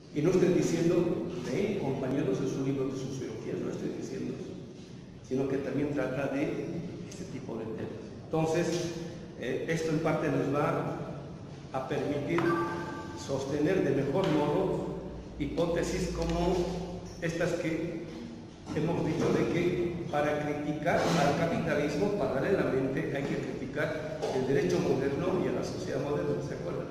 Y no estoy diciendo, compañeros, es un libro de sociología, no estoy diciendo eso, sino que también trata de este tipo de temas. Entonces, esto en parte nos va a permitir sostener de mejor modo hipótesis como estas que hemos dicho de que para criticar al capitalismo paralelamente hay que criticar el derecho moderno y a la sociedad moderna, ¿se acuerdan?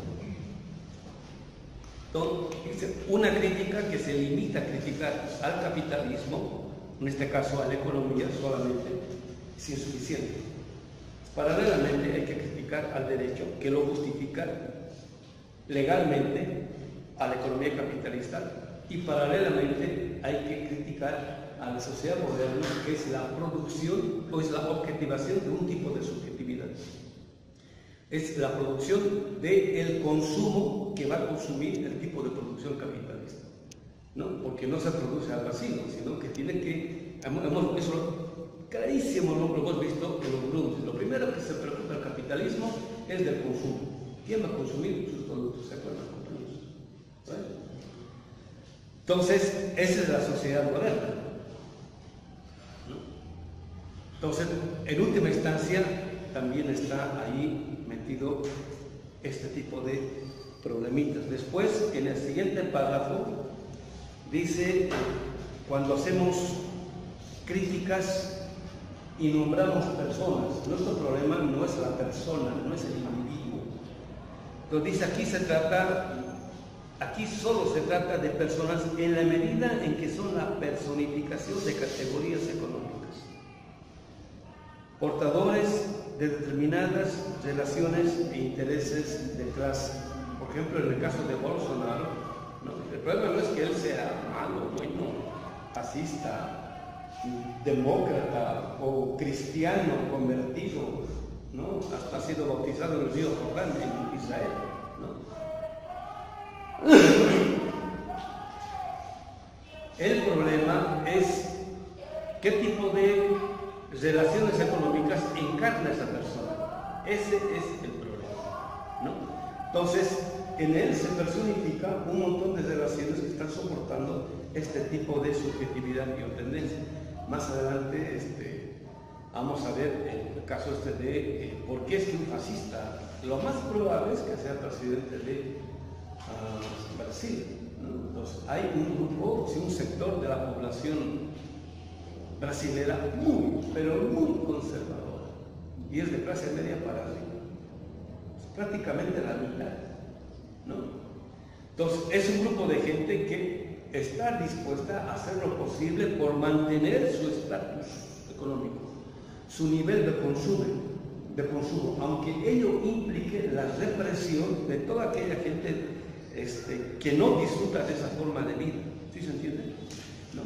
Entonces, una crítica que se limita a criticar al capitalismo, en este caso a la economía solamente, es insuficiente. Paralelamente hay que criticar al derecho que lo justifica legalmente a la economía capitalista y paralelamente hay que criticar a la sociedad moderna, que es la producción o es la objetivación de un tipo de subjetividad. Es la producción del consumo que va a consumir el tipo de producción capitalista, ¿no? Porque no se produce al vacío, sino que tiene que, eso clarísimo lo hemos visto en los Blooms. Lo primero que se preocupa el capitalismo es del consumo. ¿Quién va a consumir sus productos? ¿Se acuerdan, compañeros? ¿Vale? Entonces, esa es la sociedad moderna, ¿no? Entonces, en última instancia, también está ahí metido este tipo de problemitas. Después, en el siguiente párrafo, dice, cuando hacemos críticas y nombramos personas, nuestro problema no es la persona, no es el individuo. Entonces dice, aquí solo se trata de personas en la medida en que son la personificación de categorías económicas, portadores de determinadas relaciones e intereses de clase. Por ejemplo, en el caso de Bolsonaro, ¿no? El problema no es que él sea malo, bueno, fascista, demócrata o cristiano convertido, ¿no? Hasta ha sido bautizado en el río Jordán en Israel, ¿no? El problema es qué tipo de relaciones económicas encarna esa persona. Ese es el problema, ¿no? Entonces, en él se personifica un montón de relaciones que están soportando este tipo de subjetividad y tendencia. Más adelante vamos a ver el caso de por qué es que un fascista, lo más probable es que sea presidente de Brasil, ¿no? Entonces, hay un grupo, un sector de la población brasilera muy, pero muy conservadora, y es de clase media para arriba, es prácticamente la mitad, ¿no? Entonces, es un grupo de gente que está dispuesta a hacer lo posible por mantener su estatus económico, su nivel de consumo, aunque ello implique la represión de toda aquella gente que no disfruta de esa forma de vida. ¿Sí se entiende? ¿No?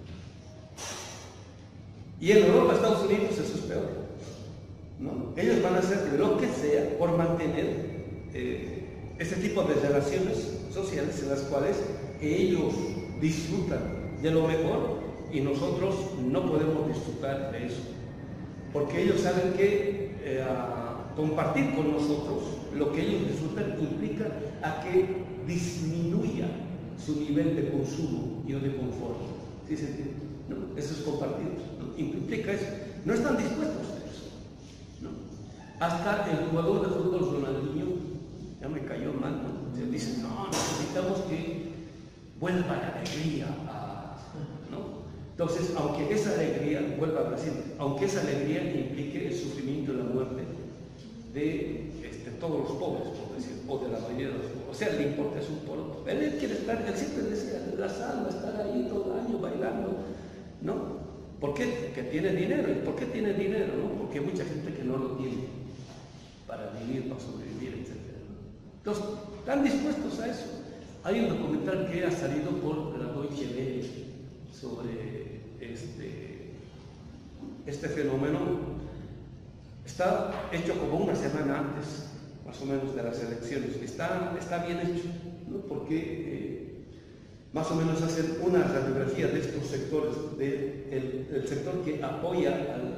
Y en Europa, Estados Unidos, eso es peor, ¿no? Ellos van a hacer lo que sea por mantener ese tipo de relaciones sociales en las cuales ellos disfrutan de lo mejor y nosotros no podemos disfrutar de eso, porque ellos saben que compartir con nosotros lo que ellos disfrutan implica a que disminuya su nivel de consumo y de confort. ¿Sí se entiende? ¿No? Eso es compartir, ¿no? Implica eso. No están dispuestos a eso, ¿no? Hasta el jugador de fútbol Ronaldinho ya me cayó mal, ¿no? Se dice, no, necesitamos que vuelva la alegría, ¿no? Entonces, aunque esa alegría vuelva a Brasil, aunque esa alegría implique el sufrimiento y la muerte de todos los pobres, por decir, o de la mayoría de los pobres, o sea, le importa es un poroto. Él quiere estar, él siempre decía, la salva, estar ahí todo el año bailando, ¿no? ¿Por qué? Porque tiene dinero. ¿Y por qué tiene dinero? ¿No? Porque hay mucha gente que no lo tiene para vivir, para sobrevivir, etc. Entonces, están dispuestos a eso. Hay un documental que ha salido por la Deutsche Welle sobre este fenómeno. Está hecho como una semana antes, más o menos, de las elecciones. Está bien hecho, ¿no? Porque más o menos hacen una radiografía de estos sectores, del sector que apoya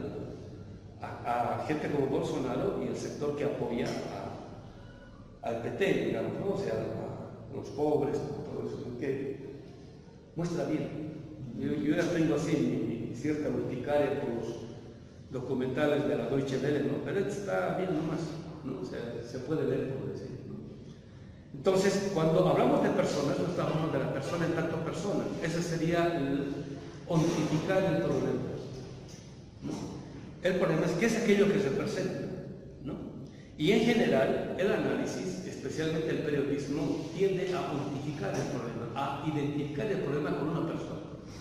a gente como Bolsonaro y el sector que apoya al PT, digamos, ¿no? O sea, con los pobres, con todo eso, que muestra bien. Yo ya tengo así mi cierta urticaria por los documentales de la Deutsche Welle, ¿no? Pero está bien nomás, ¿no? O sea, se puede ver, por decir, ¿no? Entonces, cuando hablamos de personas, no estamos hablando de la persona en tanto persona. Ese sería el ontificar el problema, ¿no? El problema es qué es aquello que se presenta, ¿no? Y en general, el análisis, especialmente el periodismo, tiende a ontificar el problema, a identificar el problema con una persona.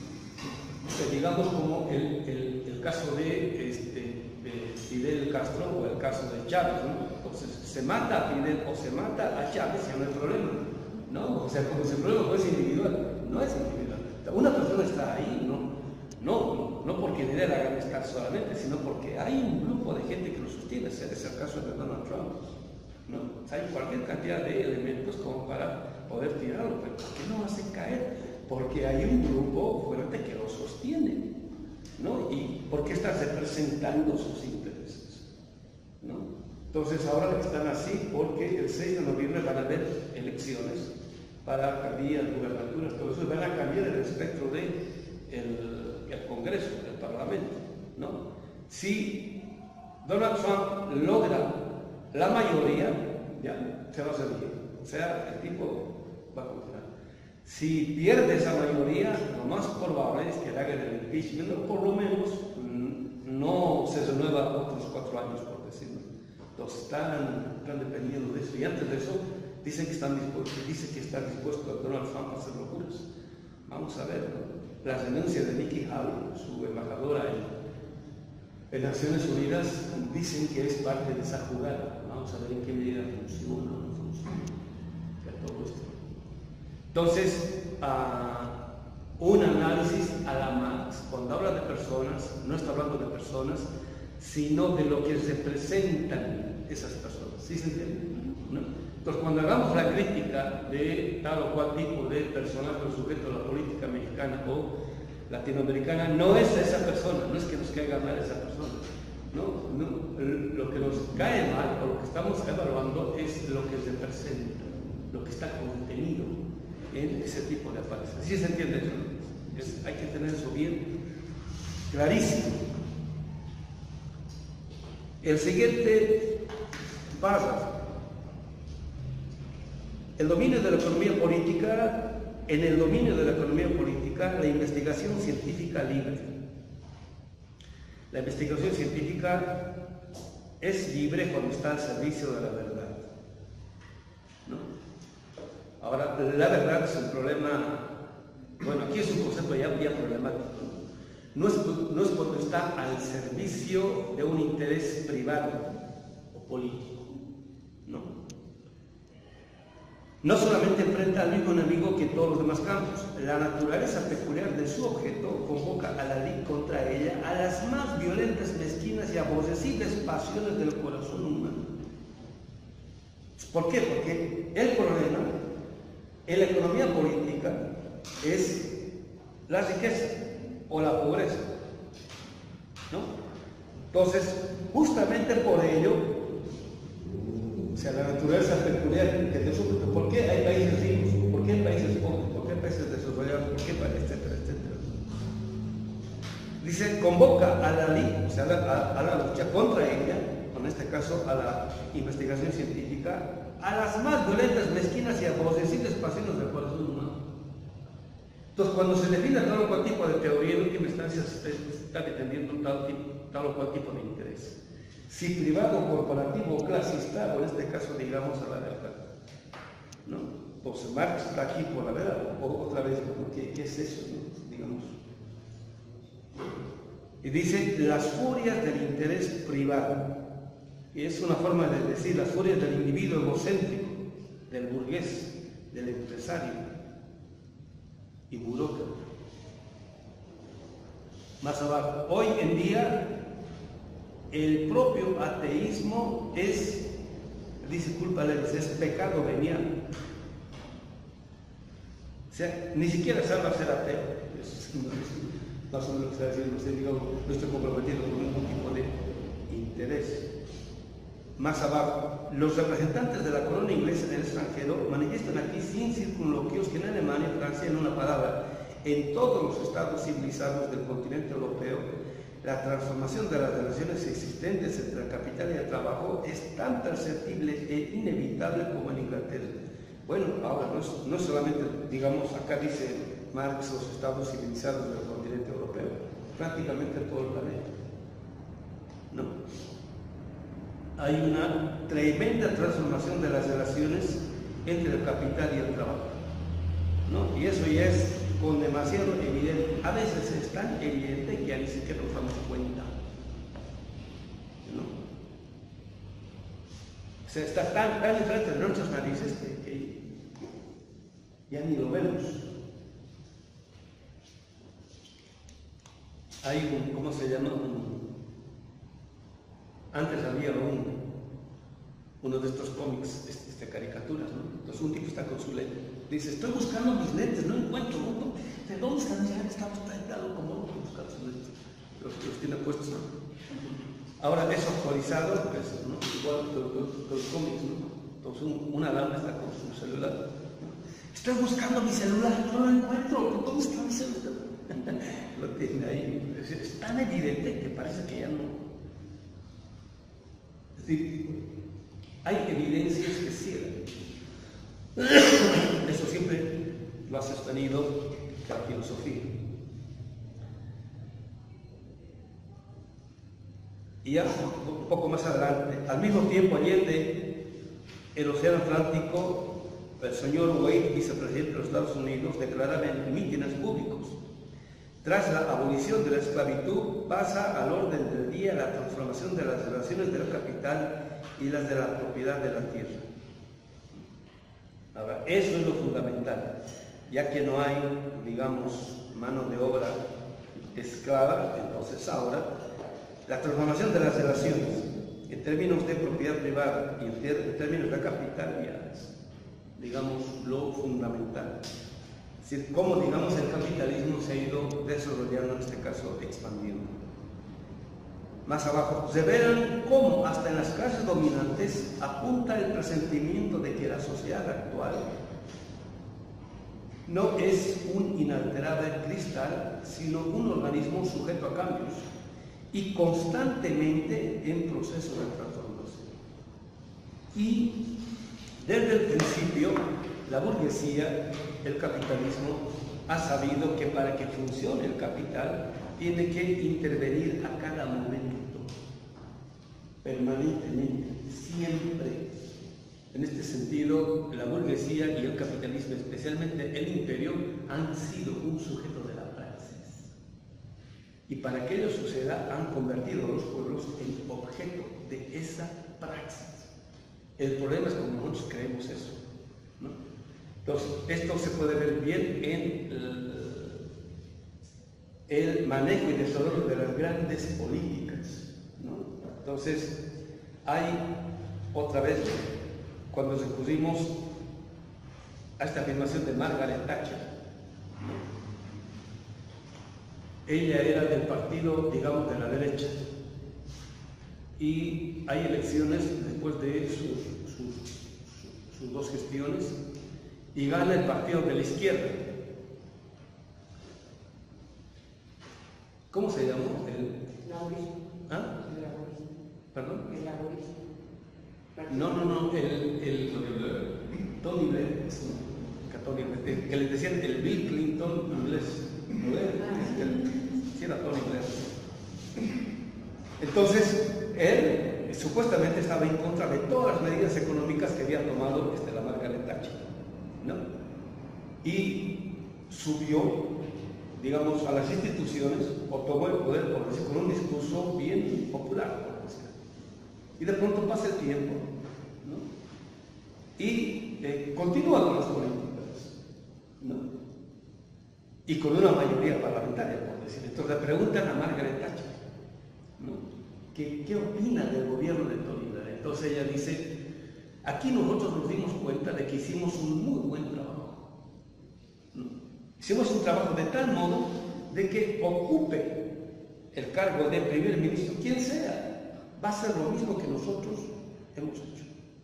O sea, digamos como el caso de Fidel Castro o el caso de Chávez, ¿no? Entonces, se mata a Fidel o se mata a Chávez, ya no hay problema, ¿no? O sea, como si el problema fuese individual, no es individual. Una persona está ahí, no porque Fidel haga estar solamente, sino porque hay un grupo de gente que lo sostiene. Ese es el caso de Donald Trump, ¿no? O sea, hay cualquier cantidad de elementos como para poder tirarlo, pero ¿por qué no hace caer? Porque hay un grupo fuerte que lo sostiene, ¿no? Y porque está representando sus intereses, ¿no? Entonces ahora están así porque el 6 de noviembre van a haber elecciones para alcaldías, gubernaturas, todo eso, van a cambiar el espectro del Congreso, del Parlamento, ¿no? Si Donald Trump logra la mayoría, ya, se va a hacer bien. O sea, el tipo va a continuar. Si pierde esa mayoría, lo más probable es que le hagan el impeachment, o por lo menos no se renueva otros 4 años, por decirlo. Entonces están dependiendo de eso. Y antes de eso, dicen que están dispuestos Donald Trump a hacer locuras. Vamos a ver, ¿no? La renuncia de Nikki Haley, su embajadora en Naciones Unidas, dicen que es parte de esa jugada. Vamos a ver en qué medida funciona o no funciona. Todo esto. Entonces, un análisis a la Marx, cuando habla de personas, no está hablando de personas, sino de lo que representan esas personas. ¿Sí se entiende? ¿No? Entonces, cuando hagamos la crítica de tal o cual tipo de personaje o sujeto de la política mexicana o latinoamericana, no es esa persona, no es que nos caiga mal esa persona. No, lo que nos cae mal o lo que estamos evaluando es lo que representa, lo que está contenido en ese tipo de apariciones. ¿Sí se entiende eso? Hay que tener eso bien clarísimo. El siguiente párrafo. El dominio de la economía política, en el dominio de la economía política, la investigación científica libre. La investigación científica es libre cuando está al servicio de la verdad, ¿no? Ahora, la verdad es un problema, bueno, aquí es un concepto ya problemático. No es cuando está al servicio de un interés privado o político, ¿no? No solamente enfrenta al mismo enemigo que en todos los demás campos. La naturaleza peculiar de su objeto convoca a la ley contra ella a las más violentas, mezquinas y aborrecibles pasiones del corazón humano. ¿Por qué? Porque el problema en la economía política es la riqueza o la pobreza, ¿no? Entonces, justamente por ello, o sea, la naturaleza peculiar que de su, ¿por qué hay países ricos? ¿Por qué hay países pobres? ¿Por qué hay países desarrollados? ¿Por qué países, etcétera, etcétera? Dice, convoca a la ley, o sea, a la lucha contra ella, en este caso a la investigación científica, a las más violentas, mezquinas y aborrecibles pasiones del corazón humano. Entonces, cuando se define tal o cual tipo de teoría, en última instancia se está defendiendo tal o cual tipo de interés. Si privado, corporativo o clasista, o en este caso digamos a la verdad, ¿no? Pues Marx está aquí por la verdad, o otra vez, ¿no? ¿Qué es eso, no? Digamos. Y dice, las furias del interés privado. Y es una forma de decir las furias del individuo egocéntrico, del burgués, del empresario y burócrata. Más abajo, hoy en día el propio ateísmo es, dice culpa ley, es pecado venial. O sea, ni siquiera salva ser ateo. Más o menos lo que está diciendo usted, digamos, no estoy comprometido con ningún tipo de interés. Más abajo, los representantes de la colonia inglesa en el extranjero extranjero manifiestan aquí sin circunloquios que en Alemania, Francia, en una palabra, en todos los estados civilizados del continente europeo, la transformación de las relaciones existentes entre el capital y el trabajo es tan perceptible e inevitable como en Inglaterra. Bueno, ahora no es solamente, digamos, acá dice Marx, los estados civilizados del continente europeo, prácticamente todo el planeta. No. Hay una tremenda transformación de las relaciones entre el capital y el trabajo, ¿no? Y eso ya es con demasiado evidente. A veces es tan evidente que ya ni siquiera nos damos cuenta, ¿no? O sea, está tan enfrente de nuestras narices que ya ni lo vemos. Hay ¿cómo se llama? Antes había uno de estos cómics, caricaturas, ¿no? Entonces un tipo está con su lente, dice, estoy buscando mis lentes, no encuentro, ¿no? ¿De dónde están? Ya estamos tratando como loco buscar sus lentes, los tiene puestos, ¿no? Ahora es actualizado, pues, ¿no? Igual que los cómics, ¿no? Entonces una dama está con su celular, estoy buscando mi celular, no lo encuentro, ¿dónde está mi celular? Lo tiene ahí, es tan evidente que parece que ya no. Es decir, hay evidencias que ciegan. Eso siempre lo ha sostenido la filosofía. Y ya un poco más adelante, al mismo tiempo, allende el Océano Atlántico, el señor Wade, vicepresidente de los Estados Unidos, declaraba en mítines públicos: tras la abolición de la esclavitud, pasa al orden del día la transformación de las relaciones del capital y las de la propiedad de la tierra. Ahora, eso es lo fundamental, ya que no hay, digamos, mano de obra esclava, entonces ahora la transformación de las relaciones en términos de propiedad privada y en términos de capital ya es, digamos, lo fundamental. Es decir, cómo, digamos, el capitalismo se ha ido desarrollando, en este caso, expandiendo. Más abajo, se verán cómo hasta en las clases dominantes apunta el presentimiento de que la sociedad actual no es un inalterable cristal, sino un organismo sujeto a cambios y constantemente en proceso de transformación. Y desde el principio, la burguesía, el capitalismo, ha sabido que para que funcione el capital tiene que intervenir a cada momento, permanentemente, siempre. En este sentido, la burguesía y el capitalismo, especialmente el imperio, han sido un sujeto de la praxis. Y para que ello suceda, han convertido a los pueblos en objeto de esa praxis. El problema es como nosotros creemos eso, ¿no? Entonces, esto se puede ver bien en el manejo y desarrollo de las grandes políticas, ¿no? Entonces, hay otra vez, cuando recurrimos a esta afirmación de Margaret Thatcher, ¿no? Ella era del partido, digamos, de la derecha, y hay elecciones después de sus dos gestiones, y gana el partido de la izquierda. ¿Cómo se llamó? El laborismo. ¿Ah? El laborismo. ¿Perdón? El laborismo. No, Tony Blair, que les decían el Bill Clinton inglés. ¿No era Tony Blair? Entonces, él supuestamente estaba en contra de todas las medidas económicas que había tomado la Margaret Thatcher, ¿no? Y subió, digamos, a las instituciones, o tomó el poder, por decir, con un discurso bien popular, por decir. Y de pronto pasa el tiempo, ¿no? Y continúa con las políticas, ¿no? Y con una mayoría parlamentaria, por decir. Entonces le preguntan a Margaret Thatcher, ¿no? ¿Qué opina del gobierno de Tony Blair? Entonces ella dice, aquí nosotros nos dimos cuenta de que hicimos un muy buen trabajo, ¿no? Hicimos un trabajo de tal modo de que ocupe el cargo de primer ministro, quien sea, va a ser lo mismo que nosotros hemos hecho. O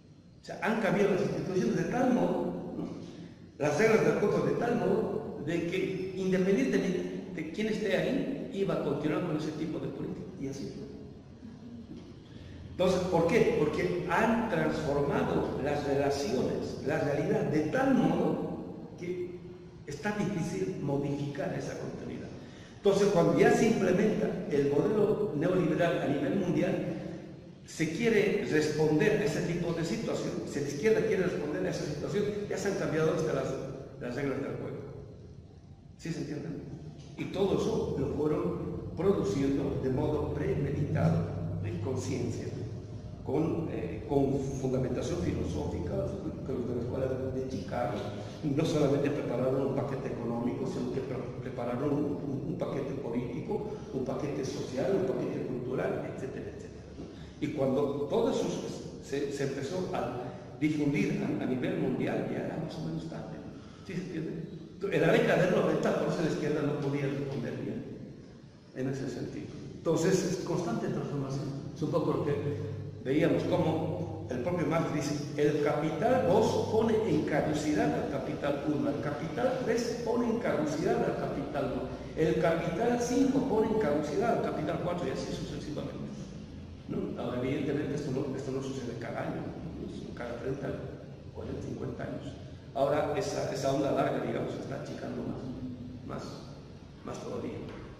sea, han cambiado las instituciones de tal modo, ¿no? Las reglas del juego de tal modo, de que independientemente de quién esté ahí, iba a continuar con ese tipo de política. Y así fue. Entonces, ¿por qué? Porque han transformado las relaciones, la realidad, de tal modo que está difícil modificar esa continuidad. Entonces, cuando ya se implementa el modelo neoliberal a nivel mundial, se quiere responder a ese tipo de situación, si la izquierda quiere responder a esa situación, ya se han cambiado hasta las reglas del juego. ¿Sí se entienden? Y todo eso lo fueron produciendo de modo premeditado, en conciencia, con fundamentación filosófica, que los de la escuela de Chicago no solamente prepararon un paquete económico, sino que prepararon un paquete político, un paquete social, un paquete cultural, etcétera, etcétera. Y cuando todo eso se empezó a difundir a nivel mundial, ya era más o menos tarde. ¿Sí se entiende? En la década del 90, por eso la izquierda no podía responder bien en ese sentido. Entonces, es constante transformación. Es un poco lo que veíamos como el propio Marx dice: el capital 2 pone en caducidad al capital 1, el capital 3 pone en caducidad al capital 2, el capital 5 pone en caducidad al capital 4 y así sucesivamente. ¿No? Ahora, evidentemente, esto no sucede cada año, ¿no? Cada 30, 40, 50 años. Ahora, esa onda larga, digamos, se está achicando más todavía.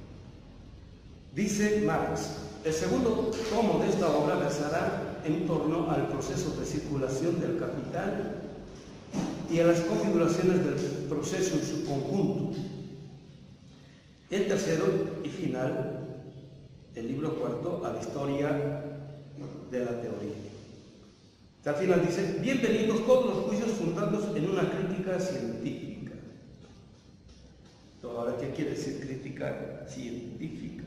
Dice Marx: el segundo tomo de esta obra versará en torno al proceso de circulación del capital y a las configuraciones del proceso en su conjunto. El tercero y final, el libro cuarto, a la historia de la teoría. Al final dice: bienvenidos todos los juicios fundados en una crítica científica. Ahora, ¿qué quiere decir crítica científica?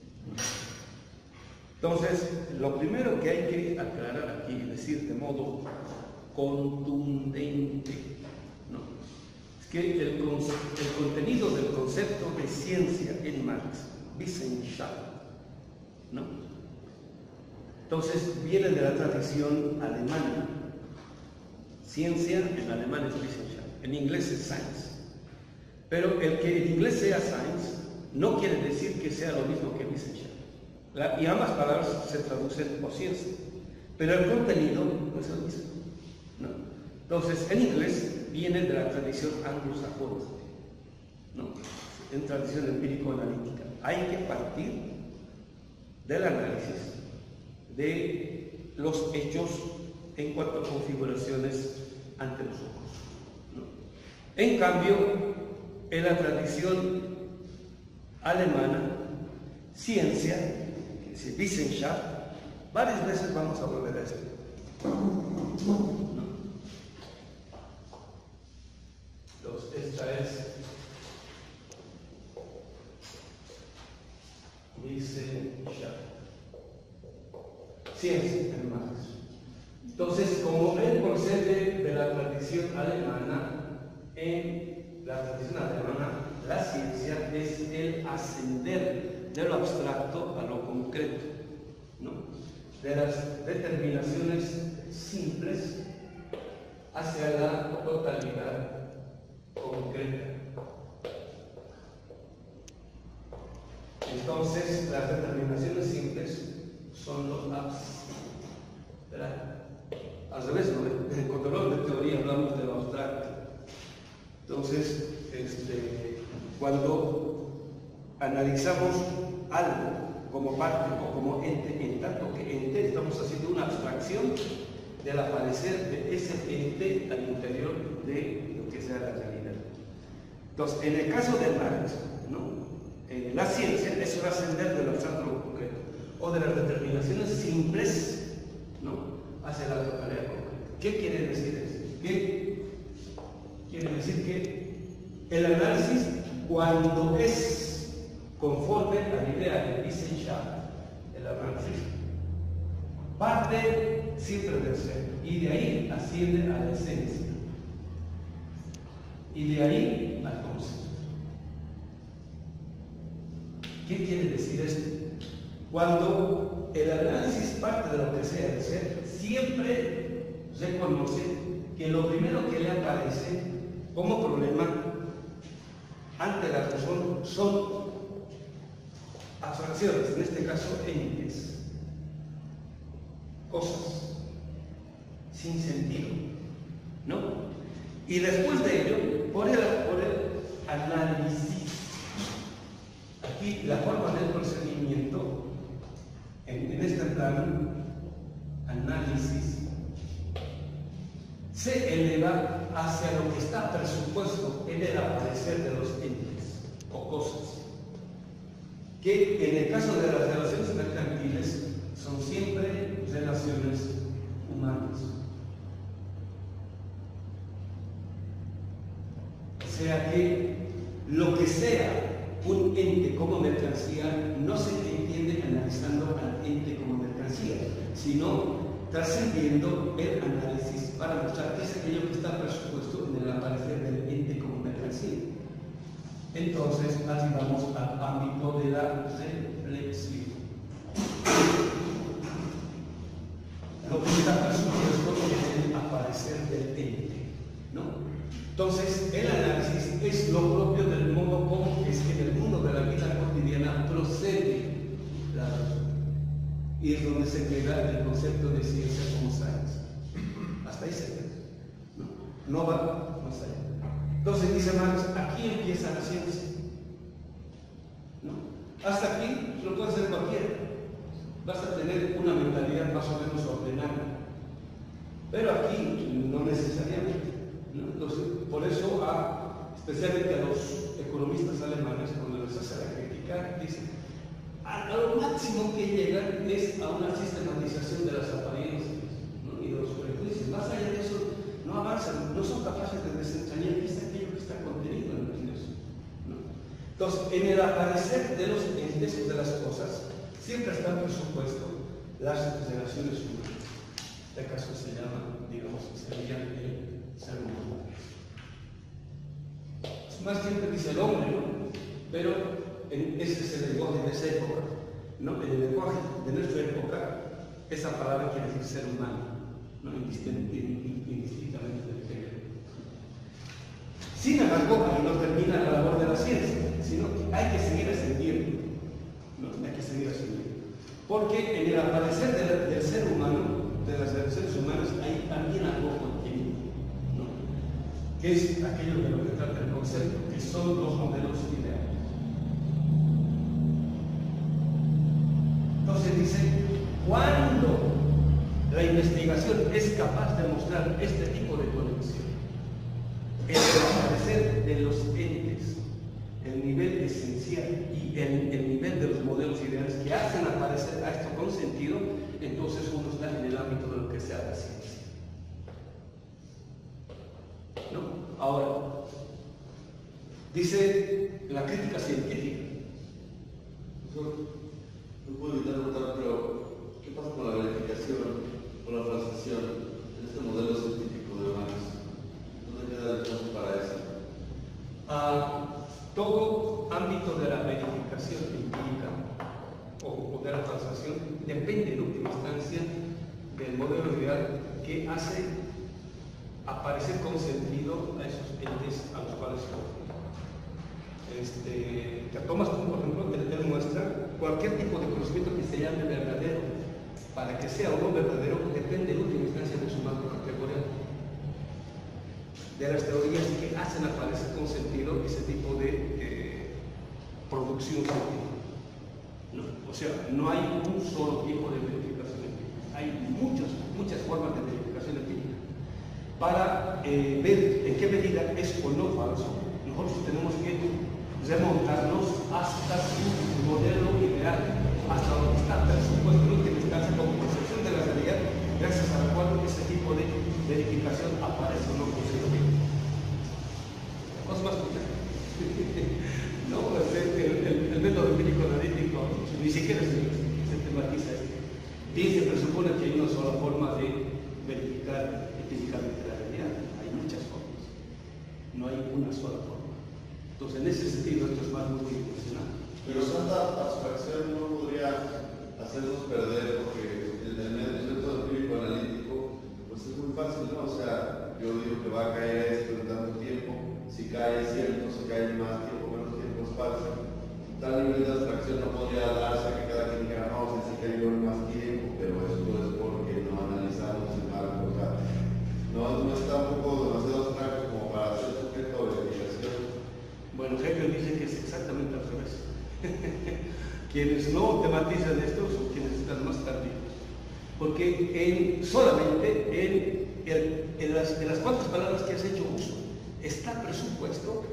Entonces, lo primero que hay que aclarar aquí, decir de modo contundente, ¿no?, es que el contenido del concepto de ciencia en Marx, Wissenschaft, ¿no?, entonces viene de la tradición alemana. Ciencia en alemán es Wissenschaft, en inglés es science. Pero el que en inglés sea science no quiere decir que sea lo mismo que Wissenschaft. Y ambas palabras se traducen por ciencia, pero el contenido no es el mismo, ¿no? Entonces, en inglés viene de la tradición anglosajona, ¿no?, en tradición empírico-analítica. Hay que partir del análisis de los hechos en cuanto a configuraciones ante los ojos, ¿no? En cambio, en la tradición alemana, ciencia, que es Wissenschaft, varias veces vamos a volver a esto, ¿no? Entonces, esta es Wissenschaft, ciencia en Marx. Entonces, como él procede de la tradición alemana, en la tradición alemana, la ciencia es el ascender de lo abstracto a lo concreto, ¿no?, de las determinaciones simples hacia la totalidad concreta. Entonces, las determinaciones simples son los abstractos. Al revés, ¿no? Cuando hablamos de teoría hablamos de lo abstracto. Entonces, cuando analizamos algo como parte o como ente, en tanto que ente, estamos haciendo una abstracción del aparecer de ese ente al interior de lo que sea la realidad. Entonces, en el caso de Marx, ¿no?, la ciencia es un ascender de lo abstracto a lo concreto, o de las determinaciones simples, ¿no?, hacia la totalidad concreta. ¿Qué quiere decir eso? Quiere decir que el análisis, cuando es conforme a la idea de Wissenschaft, el análisis parte siempre del ser y de ahí asciende a la esencia y de ahí al concepto. ¿Qué quiere decir esto? Cuando el análisis parte de lo que sea el ser, siempre reconoce que lo primero que le aparece como problema ante la razón son abstracciones, en este caso entes, cosas sin sentido, ¿no? Y después de ello, por el análisis, aquí la forma del procedimiento, en este plano, análisis, se eleva hacia lo que está presupuesto en el aparecer de los entes o cosas, que en el caso de las relaciones mercantiles son siempre relaciones humanas. O sea que lo que sea un ente como mercancía no se entiende analizando al ente como mercancía, sino trascendiendo el análisis para mostrar qué es aquello que está presupuesto en el aparecer del ente como mercancía. Entonces, arribamos al ámbito de la reflexión. Lo que está presupuesto es el aparecer del ente, ¿no? Entonces, el análisis es lo propio del modo como es que en el mundo de la vida cotidiana procede la razón. Y es donde se queda el concepto de ciencia como science. Hasta ahí se queda. No va más allá. Entonces dice Marx, aquí empieza la ciencia. ¿No? Hasta aquí lo puede hacer cualquiera. Basta tener una mentalidad más o menos ordenada. Pero aquí no necesariamente. ¿No? Entonces, por eso, especialmente a los economistas alemanes, cuando les hace la crítica, dicen, a lo máximo que llegan es a una sistematización de las apariencias, ¿no? Y de los prejuicios. Más allá de eso, no avanzan, no son capaces de desentrañar qué es aquello que está contenido en el universo, ¿no? Entonces, en el aparecer de los entes de las cosas, siempre está por supuesto las relaciones humanas. En este caso se llama, digamos, sería el ser humano. Más siempre dice el hombre, ¿no? Pero ese es el lenguaje de esa época, ¿no? En el lenguaje de nuestra época, esa palabra quiere decir ser humano, ¿no? Indistintamente del género. Sin embargo, ahí no termina la labor de la ciencia, sino que hay que seguir ascendiendo, ¿no? Hay que seguir ascendiendo. Porque en el aparecer del ser humano, de las relaciones humanas, hay también algo contenido, ¿no? Que es aquello de lo que trata el concepto, que son los modelos ideales. Entonces dice, cuando la investigación es capaz de mostrar este tipo de conexión, el aparecer de los entes, el nivel esencial y el nivel de los modelos ideales que hacen aparecer a esto con sentido, entonces uno está en el ámbito de lo que sea la ciencia. ¿No? Ahora, dice la crítica científica. No puedo evitar notar, pero ¿qué pasa con la verificación o la falsación en este modelo científico de Marx? ¿Dónde queda el caso para eso? Todo ámbito de la verificación empírica o de la falsación depende en última instancia del modelo ideal que hace aparecer con sentido a esos entes a los cuales que tomas como por ejemplo, él muestra cualquier tipo de conocimiento que se llame verdadero. Para que sea o no verdadero, depende en última instancia de su macrocategoría, de las teorías que hacen aparecer con sentido ese tipo de producción científica, ¿no? O sea, no hay un solo tipo de verificación empírica, hay muchas formas de verificación empírica. Para ver en qué medida es o no falso, nosotros tenemos que remontarnos hasta su modelo ideal, hasta lo que está presupuesto en última instancia como concepción de la realidad, gracias a la cual ese tipo de verificación aparece o no posiblemente. Cosa más compleja. No, el método empírico analítico ni siquiera se tematiza esto. Bien, se presupone que hay una sola forma de verificar empíricamente la realidad. Hay muchas formas. No hay una sola forma. Entonces, en ese sentido, esto es más multidimensional. Pero tanta abstracción no podría hacernos perder, porque el método empírico analítico pues Pues es muy fácil, ¿no? O sea, yo digo que va a caer esto en tanto tiempo, si cae es cierto, si cae más tiempo, menos tiempo es falso. Tal nivel de abstracción no podría darse a que cada quien diga, no, si se cayó en más tiempo, pero esto es porque no analizamos el marco. O sea, no está un poco demasiado abstracto como para ser sujeto de verificación. Bueno, Hegel dice que es exactamente al revés. Quienes no tematizan esto son quienes están más tardíos. Porque solamente en las cuantas palabras que has hecho uso está presupuesto.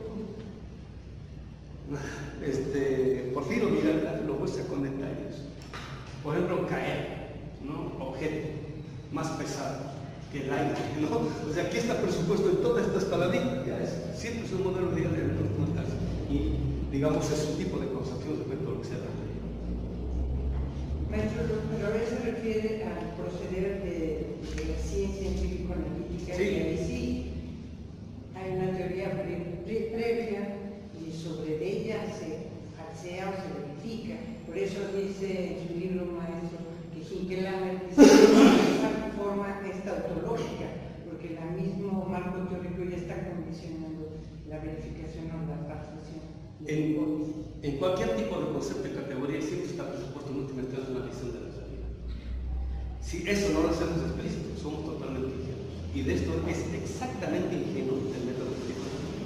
Porfirio Miranda lo muestra con detalles. Por ejemplo, caer, ¿no? Objeto más pesado que el aire, ¿no? O sea, aquí está presupuesto en todas estas paradigmas. Siempre es un modelo de elementos fundamentales. Y, digamos, es un tipo de concepción respecto a lo que se ha dado. Maestro, pero a se refiere al proceder de la ciencia empírico-analítica, sí. Y ahí sí hay una teoría previa y sobre ella se falsea o se verifica. Por eso dice en su libro, maestro, que Hinkelhammer dice que esa forma es tautológica, porque el mismo marco teórico ya está condicionando la verificación o la falsación. En cualquier tipo de concepto de categoría siempre está presupuesto en última instancia una visión de la realidad. Si eso no lo hacemos explícito, somos totalmente ingenuos. Y de esto es exactamente ingenuo el método empírico.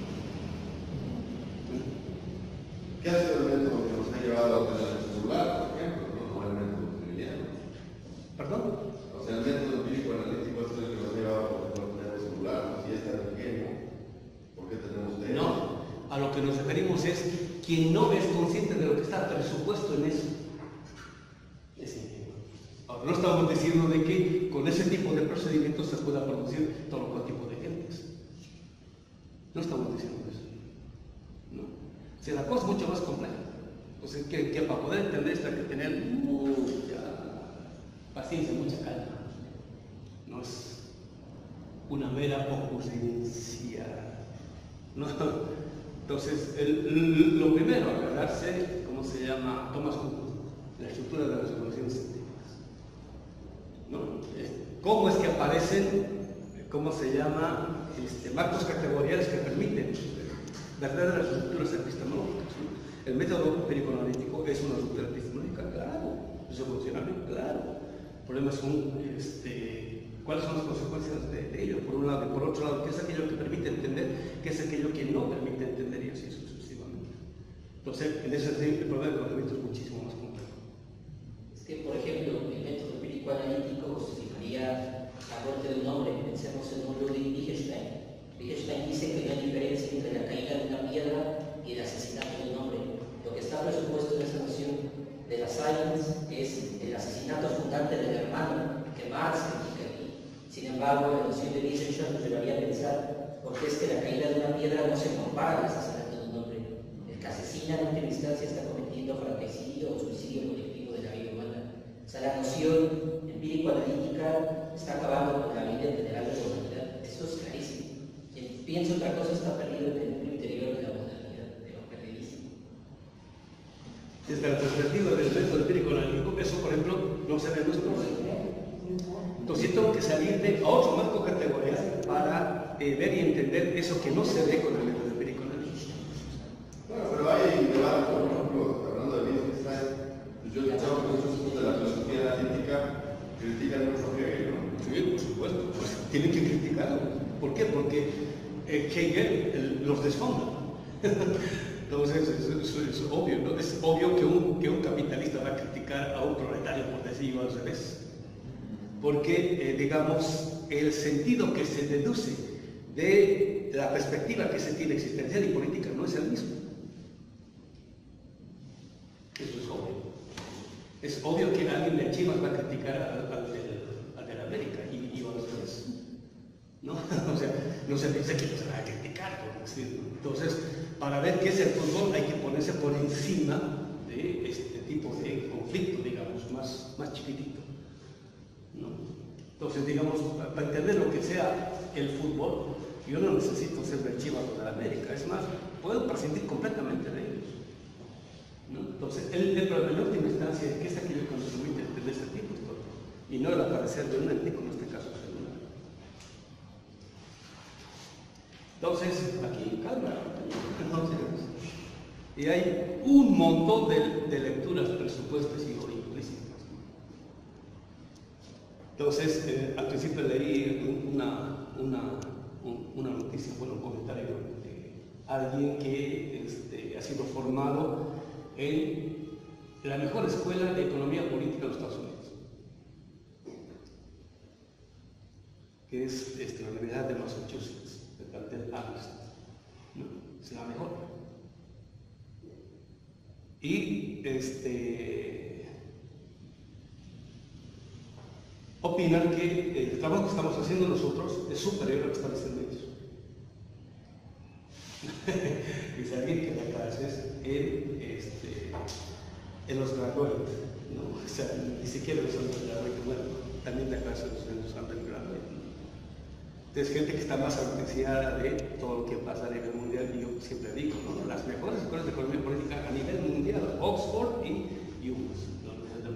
¿Qué ha sido el método que nos ha llevado a tener el celular, por ejemplo, no el método trivial? ¿Perdón? O sea, el método empírico analítico es el que nos ha llevado a tener el celular. Si es tan ingenuo, ¿por qué tenemos de No, a lo que nos referimos es quien no es consciente de lo que está presupuesto en eso. Es ingenuo. Ahora, no estamos diciendo de que con ese tipo de procedimientos se pueda producir todo tipo de gentes. No estamos diciendo eso. ¿No? O sea, la cosa es mucho más compleja. O sea, que para poder entender esto hay que tener mucha paciencia, mucha calma. No es una mera ocurrencia. ¿No? Entonces, lo primero, agarrarse, ¿cómo se llama? Thomas Kuhn, la estructura de las regulaciones científicas. ¿No? ¿Cómo es que aparecen, cómo se llama, marcos categoriales que permiten verdaderas estructuras epistemológicas? ¿No? El método empírico-analítico es una estructura epistemológica, claro. Es evolucionario, claro. El problema son, ¿cuáles son las consecuencias de ello? Por un lado, y por otro lado, ¿qué es aquello que permite entender? ¿Qué es aquello que no permite entender? Y así sucesivamente. Entonces, en ese sentido, el problema del conocimiento es muchísimo más complejo. Es que, por ejemplo, el método empírico-analítico se fijaría a muerte de un hombre. Pensemos en un Ludwig Wittgenstein. Wittgenstein dice que no hay diferencia entre la caída de una piedra y el asesinato de un hombre. Lo que está presupuesto en esa noción de la science es el asesinato fundante del hermano que Marx critica aquí. Sin embargo, la noción de Wittgenstein nos llevaría a pensar porque es que la caída de una piedra no se compara al asesinato de un hombre. El que asesina en última instancia está cometiendo fratricidio o suicidio colectivo de la vida humana. O sea, la noción empírico-analítica está acabando con la vida en general de la humanidad. Eso es clarísimo. Quien piensa otra cosa está perdido en el mundo interior de la modernidad, pero perdidísimo. Desde la perspectiva del método empírico-analítico, eso, por ejemplo, no se ve en nuestro mundo. Entonces, yo tengo que salir a otro marco categorial para ver y entender eso que no se ve con el método empírico-analítico. Bueno, pero hay debate, por ejemplo, hablando de Wittgenstein, yo he escuchado que muchos de la filosofía analítica critican mucho a Hegel, ¿no? Sí, por supuesto, pues tienen que criticarlo. ¿Por qué? Porque Hegel los desfonda. Entonces, es obvio, ¿no? Es obvio que un capitalista va a criticar a un proletario por decirlo al revés. Porque, digamos, el sentido que se deduce de la perspectiva que se tiene existencial y política no es el mismo. Eso es obvio. Es obvio que alguien de Chivas va a criticar al de la América y a los demás. ¿No? O sea, no se piensa que se va a criticar. Por decirlo. Entonces, para ver qué es el fútbol hay que ponerse por encima de este tipo de conflicto, digamos, más chiquitito. ¿No? Entonces, digamos, para entender lo que sea el fútbol, yo no necesito ser de Chivas o de la América, es más, puedo prescindir completamente de ellos. ¿No? Entonces, el problema en última instancia es que es aquello que nos permite entender este tipo de cosas, y no el aparecer de un ente, como en este caso celular. Entonces, aquí, calma. Y hay un montón de lecturas, presupuestos y implícitas. Entonces, al principio leí una noticia, bueno, un comentario de alguien que ha sido formado en la mejor escuela de economía política de los Estados Unidos, que es la Universidad de Massachusetts, de plantel Amherst, ¿no? Es la mejor. Y opinan que el trabajo que estamos haciendo nosotros es superior a lo que están haciendo ellos. Dice alguien que da clases en los graduates, ¿no? O sea, ni siquiera los undergraduates, bueno, también da clases en los undergraduates, ¿no? Entonces, gente que está más auspiciada de todo lo que pasa a nivel mundial, y yo siempre digo, ¿no? Las mejores escuelas de economía política a nivel mundial, Oxford y UMass, ¿no?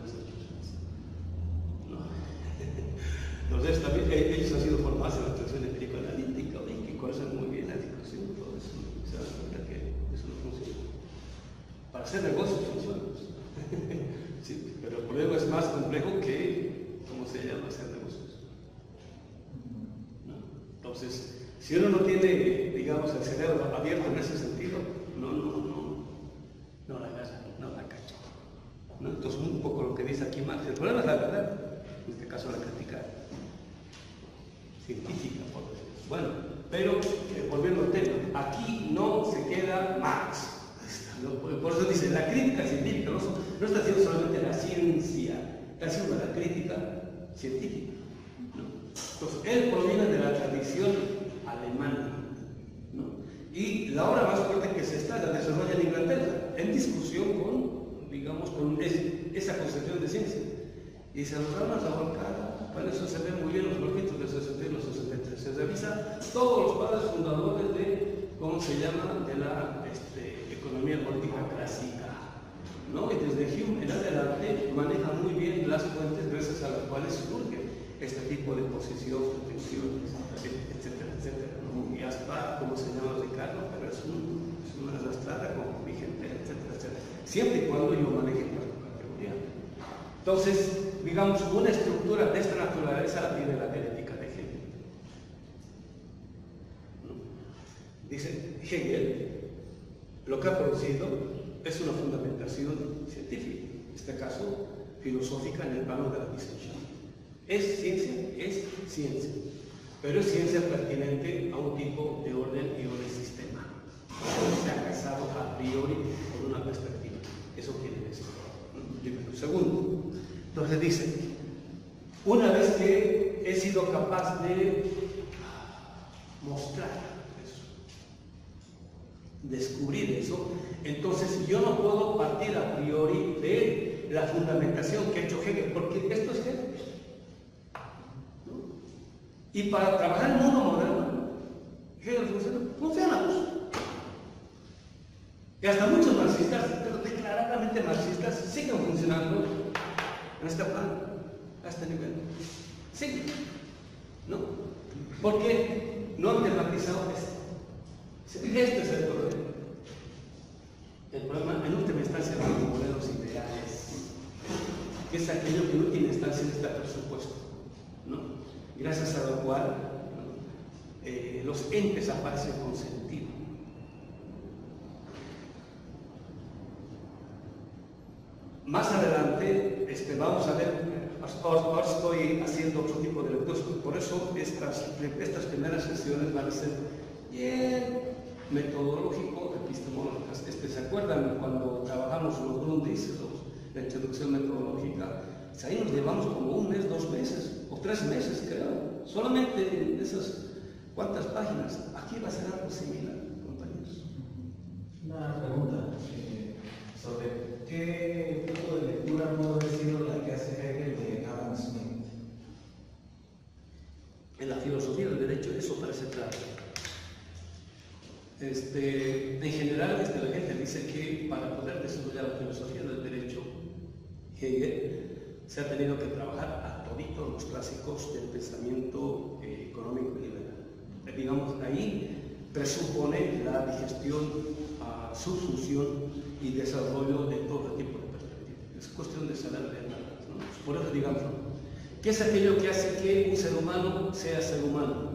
Entonces, también ellos han sido formados en la atracción empírica analítica, que conocen muy bien la discusión, todo eso, se dan cuenta que eso no funciona. Para hacer negocios funciona. Sí, pero el problema es más complejo que, ¿cómo se llama?, hacer negocios. ¿No? Entonces, si uno no tiene, digamos, el cerebro abierto en ese sentido, no la agarra, no la cacha. ¿No? Entonces, un poco lo que dice aquí Marx, el problema es la verdad, en este caso la crítica científica, por decirlo. Bueno, pero volviendo al tema, aquí no se queda Marx. Por eso dice, la crítica científica no está haciendo solamente la ciencia, está haciendo la crítica científica, ¿no? Entonces, él proviene de la tradición alemana, ¿no? Y la obra más fuerte que se está la desarrolla en Inglaterra, en discusión con, digamos, con esa concepción de ciencia. Y se nos da una revolcada, para eso se ven muy bien los registros del 60 y los 63. Se revisa todos los padres fundadores de, ¿cómo se llama?, de la economía política clásica, ¿no? Y desde Hume en adelante maneja muy bien las fuentes gracias a las cuales surge este tipo de posición, pretensiones, etcétera, etcétera, ¿no? Y hasta, ¿cómo se llama, Ricardo? Pero es una arrastrada como vigente, etcétera, etcétera. Siempre y cuando yo maneje cualquier categoría. Entonces, digamos, una estructura de esta naturaleza la tiene la dialéctica de Hegel, ¿no? Dice Hegel, lo que ha producido es una fundamentación científica, en este caso filosófica en el plano de la discusión. Es ciencia, pero es ciencia pertinente a un tipo de orden y un sistema. Se ha casado a priori con una perspectiva. Eso quiere decir. Primero. Segundo, entonces dice, una vez que he sido capaz de mostrar eso, descubrir eso, entonces yo no puedo partir a priori de la fundamentación que ha hecho Hegel, porque esto es Hegel, ¿no? Y para trabajar en el mundo moderno, Hegel funciona. Y hasta muchos marxistas, pero declaradamente marxistas, siguen funcionando en este plano, a este nivel. Sí, ¿no? Porque no han tematizado esto. Este es el problema. El problema, en última instancia, de los modelos ideales, que es aquello que en última instancia está presupuesto, ¿no? Gracias a lo cual, ¿no?, los entes aparecen con sentido. Más adelante vamos a ver, ahora estoy haciendo otro tipo de lecturas, por eso estas primeras sesiones van a ser bien metodológico, epistemológicas. ¿Se acuerdan cuando trabajamos los Grundrisse, la introducción metodológica? Pues ahí nos llevamos como 1 mes, 2 meses, o 3 meses, creo, solamente en esas cuantas páginas. Aquí va a ser algo similar, compañeros. Una pregunta sobre qué tipo de lectura pudo haber sido la que hace Hegel de Adam Smith. En la filosofía del derecho eso parece claro. En general, la gente dice que para poder desarrollar la filosofía del derecho, Hegel se ha tenido que trabajar a toditos los clásicos del pensamiento económico y liberal. Digamos, ahí presupone la digestión, subsunción y desarrollo de todo tipo de perspectivas. Es cuestión de saber leer nada más, ¿no? Por eso digamos, ¿qué es aquello que hace que un ser humano sea ser humano?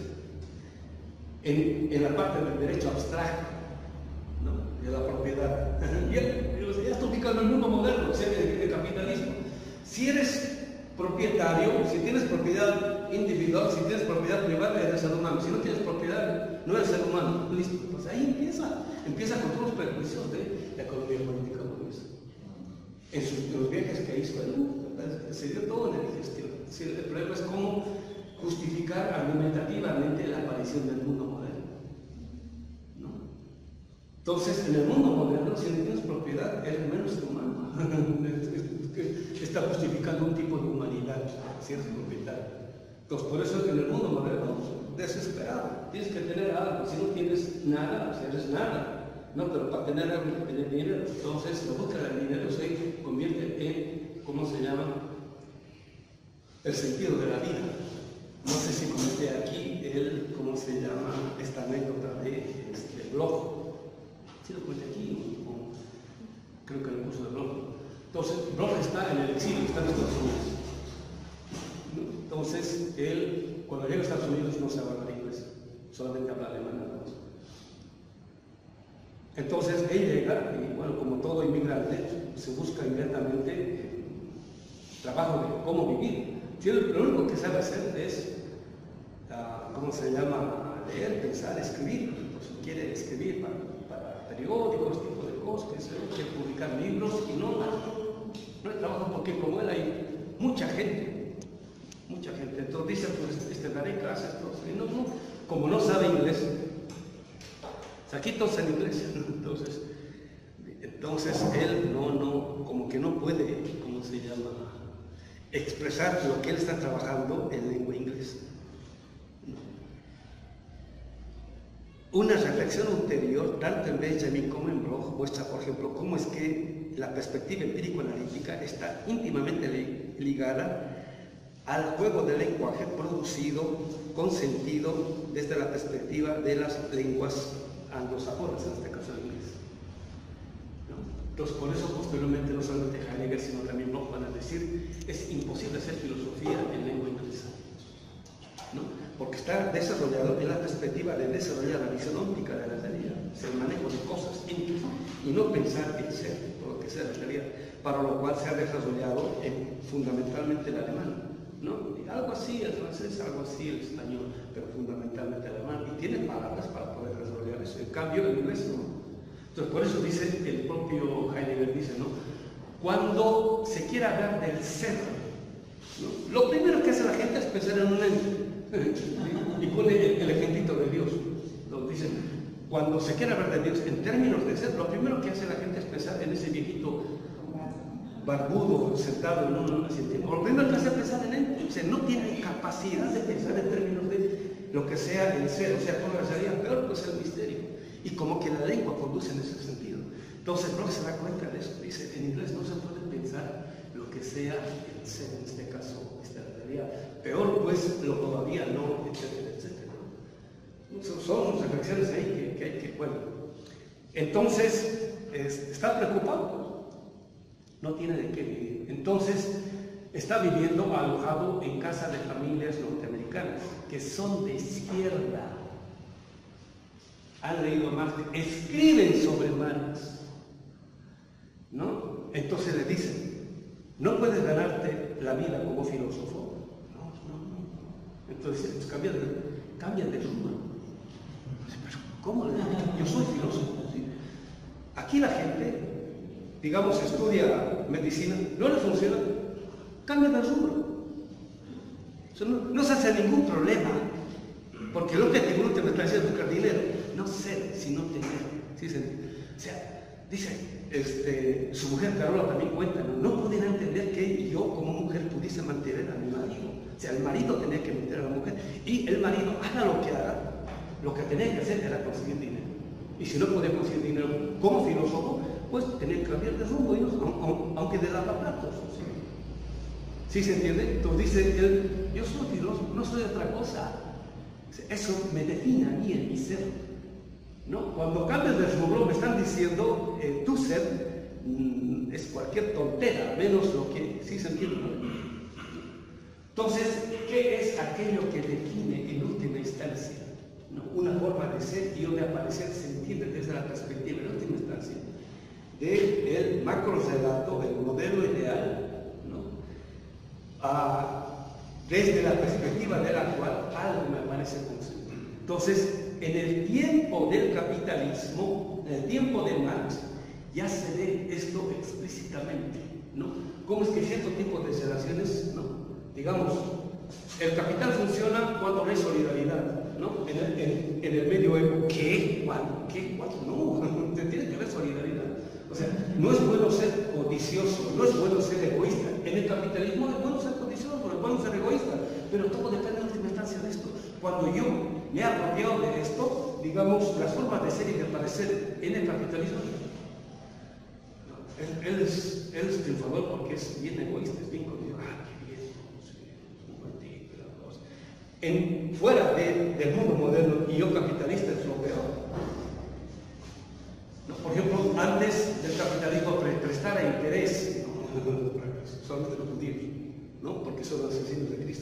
En la parte del derecho abstracto, ¿no? De la propiedad. Ya está ubicado en el mundo moderno, o sea, en el capitalismo. Si eres propietario, si tienes propiedad individual, si tienes propiedad privada, eres ser humano. Si no tienes propiedad, no eres ser humano. Listo. Pues ahí empieza con todos los prejuicios de la economía política burguesa. En los viajes que hizo él, se dio todo en la digestión. El problema es cómo justificar argumentativamente la aparición del mundo moderno, ¿no? Entonces, en el mundo moderno, si no tienes propiedad, eres menos ser humano. Está justificando un tipo de humanidad, si eres propietario. Entonces, por eso es que en el mundo moderno, desesperado, tienes que tener algo. Si no tienes nada, pues eres nada. No, pero para tener algo hay que tener dinero. Entonces, la búsqueda del dinero se convierte en, ¿cómo se llama? El sentido de la vida. No sé si comenté aquí ¿cómo se llama? Esta anécdota de Bloch. ¿Sí lo comenté aquí? Creo que en el curso de Bloch. Entonces, Bloch está en el exilio, está en Estados Unidos. Entonces, él, cuando llega a Estados Unidos, no sabe hablar inglés, solamente habla alemán nada más. Entonces, él llega, y bueno, como todo inmigrante, se busca inmediatamente trabajo de cómo vivir. Lo único que sabe hacer es, ¿cómo se llama? Leer, pensar, escribir. Pues quiere escribir para periódicos, tipo de cosas, quiere publicar libros y no hay trabajo porque como él hay mucha gente. Entonces dice, pues daré clases, y no, como no sabe inglés, aquí todos en inglés, entonces él como que no puede, ¿cómo se llama? Expresar lo que él está trabajando en lengua inglesa. Una reflexión ulterior, tanto en Benjamin como en Bloch, muestra, por ejemplo, cómo es que la perspectiva empírico-analítica está íntimamente ligada al juego del lenguaje producido con sentido desde la perspectiva de las lenguas anglosajonas, en este caso el inglés. Entonces, por eso posteriormente no solamente Heidegger, sino también Bloch van a decir, es imposible hacer filosofía en lengua inglesa, ¿no? Porque está desarrollado en la perspectiva de desarrollar la visión óptica de la realidad, el manejo de cosas y no pensar en ser, por lo que sea la realidad, para lo cual se ha desarrollado fundamentalmente el alemán, ¿no? Y algo así el francés, algo así el español, pero fundamentalmente el alemán, y tiene palabras para poder desarrollar eso. En cambio, el inglés no. Entonces, por eso dice el propio Heidegger, dice, ¿no? Cuando se quiere hablar del ser, ¿no? Lo primero que hace la gente es pensar en un ente, y pone el ejemplito de Dios. Lo dicen, cuando se quiere hablar de Dios en términos de ser, lo primero que hace la gente es pensar en ese viejito barbudo, sentado en un asiento. Lo primero que hace es pensar en él. O sea, no tiene capacidad de pensar en términos de lo que sea el ser, o sea, todo sería peor, pues el misterio. Y como que la lengua conduce en ese sentido. Entonces, Bloch se da cuenta de eso. Dice, en inglés no se puede pensar lo que sea el ser, en este caso, esta realidad. Peor, pues, lo todavía no, etcétera, etcétera. Son reflexiones ahí que hay que, bueno. Entonces, está preocupado. No tiene de qué vivir. Entonces, está viviendo alojado en casa de familias norteamericanas, que son de izquierda. Han leído Marx, escriben sobre Marx, ¿no? Entonces le dicen, no puedes ganarte la vida como filósofo. No. Entonces, pues cambian de rubro. Pero, ¿cómo le digo? Yo soy filósofo. ¿Sí? Aquí la gente, digamos, estudia medicina, no le funciona, cambia de rubro. O sea, no se hace ningún problema, porque el objetivo no te me está diciendo buscar dinero. No ser, sino tener. ¿Sí? O sea, dice, su mujer Carola también cuenta, no podían entender que yo como mujer pudiese mantener a mi marido. O sea, el marido tenía que mantener a la mujer y el marido, haga lo que haga, lo que tenía que hacer era conseguir dinero. Y si no podía conseguir dinero como filósofo, pues tenía que cambiar de rumbo, aunque de lavaplatos. ¿Sí se entiende? Entonces dice él, yo soy filósofo, no soy otra cosa. Eso me define a mí en mi ser. ¿no? Cuando cambias de rubro me están diciendo, tu ser es cualquier tontera, menos lo que sí se entiende, ¿no? Entonces, ¿qué es aquello que define en última instancia, ¿no? Una forma de ser y o de aparecer se entiende desde la perspectiva en última instancia del macro relato, el modelo ideal, ¿no? Desde la perspectiva de la cual algo me parece concepto. Entonces, en el tiempo del capitalismo, en el tiempo de Marx, ya se ve esto explícitamente, ¿no? ¿Cómo es que cierto tipo de relaciones, ¿no? Digamos, el capital funciona cuando no hay solidaridad, ¿no? En el medioevo, ¿qué? ¿Cuándo? ¿Qué? ¿Cuándo? No, tiene que haber solidaridad. O sea, no es bueno ser codicioso, no es bueno ser egoísta. En el capitalismo es bueno ser codicioso, es bueno ser egoísta, pero todo depende en última instancia de esto. Cuando yo me he apropiado de esto, digamos, las formas de ser y de parecer en el capitalismo, él es triunfador porque es bien egoísta, es bien codicioso. Fuera del mundo moderno y yo capitalista es lo peor. ¿No? Por ejemplo, antes del capitalismo prestar a interés, solamente los judíos, ¿no? Porque son los asesinos de Cristo.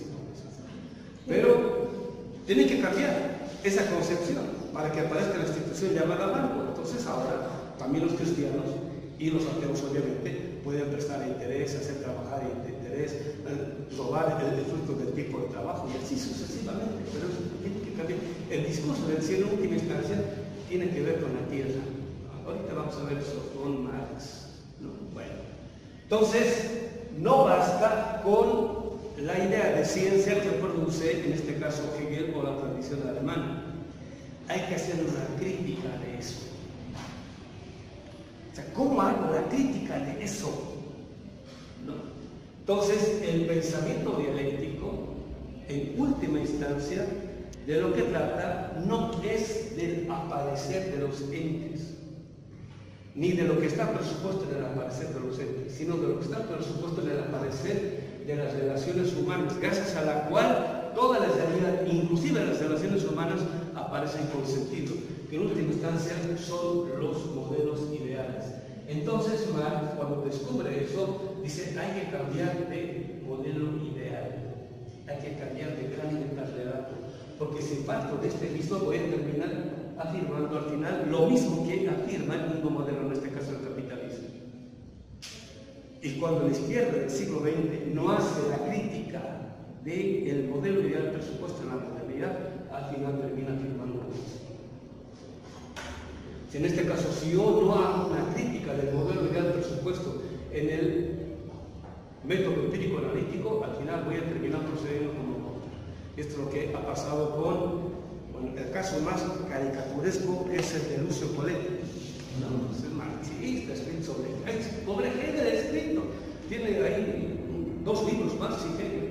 Pero tienen que cambiar esa concepción para que aparezca la institución llamada banco. Entonces ahora también los cristianos y los ateos obviamente pueden prestar interés, hacer trabajar de interés, robar el fruto del tipo de trabajo y así sucesivamente. Pero eso tiene que cambiar. El discurso del cielo en última instancia tiene que ver con la tierra. Ahorita vamos a ver eso con Marx, ¿no? Bueno, entonces no basta con la idea de ciencia que produce, en este caso Hegel o la tradición alemana. Hay que hacer una crítica de eso. O sea, ¿cómo hago la crítica de eso? ¿No? Entonces, el pensamiento dialéctico, en última instancia, de lo que trata no es del aparecer de los entes, ni de lo que está presupuesto en el aparecer de los entes, sino de lo que está presupuesto en el aparecer de las relaciones humanas, gracias a la cual toda la realidad, inclusive las relaciones humanas, aparecen con sentido, que en última instancia son los modelos ideales. Entonces Marx, cuando descubre eso, dice, hay que cambiar de modelo ideal, hay que cambiar de gran metarrelato, porque si parto de este mismo voy a terminar afirmando al final lo mismo que afirma el mundo moderno, en este caso el capitalismo. Y cuando la izquierda del siglo XX no hace la crítica del modelo ideal presupuesto en la modernidad, al final termina afirmando lo mismo. Si en este caso, si yo no hago una crítica del modelo ideal presupuesto en el método empírico analítico, al final voy a terminar procediendo como otro. Esto es lo que ha pasado con, bueno, el caso más caricaturesco es el de Lucio Coletti. No, es marxista, escrito sobre Hegel escrito. Tiene ahí 2 libros, Marx y Hegel.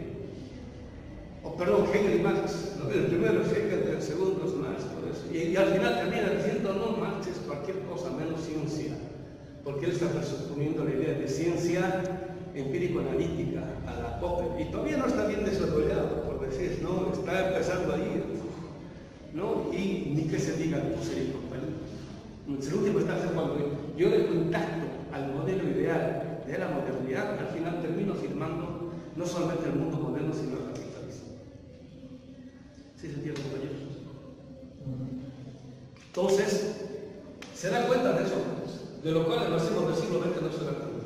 Perdón, Hegel y Marx. ¿No? El primero es Hegel, el segundo es Marx, por eso. Y al final termina diciendo, no, Marx es cualquier cosa menos ciencia. Porque él está presuponiendo la idea de ciencia empírico-analítica a la Popper. Y todavía no está bien desarrollado, por decir, ¿no? Está empezando ahí, ¿no? Y ni que se diga Husserl y compañía. El último está cuando yo le contacto al modelo ideal de la modernidad, al final termino afirmando no solamente el mundo moderno, sino el capitalismo. ¿Sí se entiende, compañeros? Entonces, se da cuenta de eso, de lo cual el marxismo del siglo XX no se da cuenta.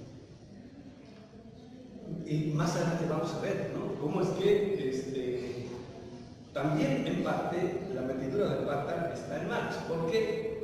Y más adelante vamos a ver, ¿no? Cómo es que también en parte la metidura de pata está en Marx, porque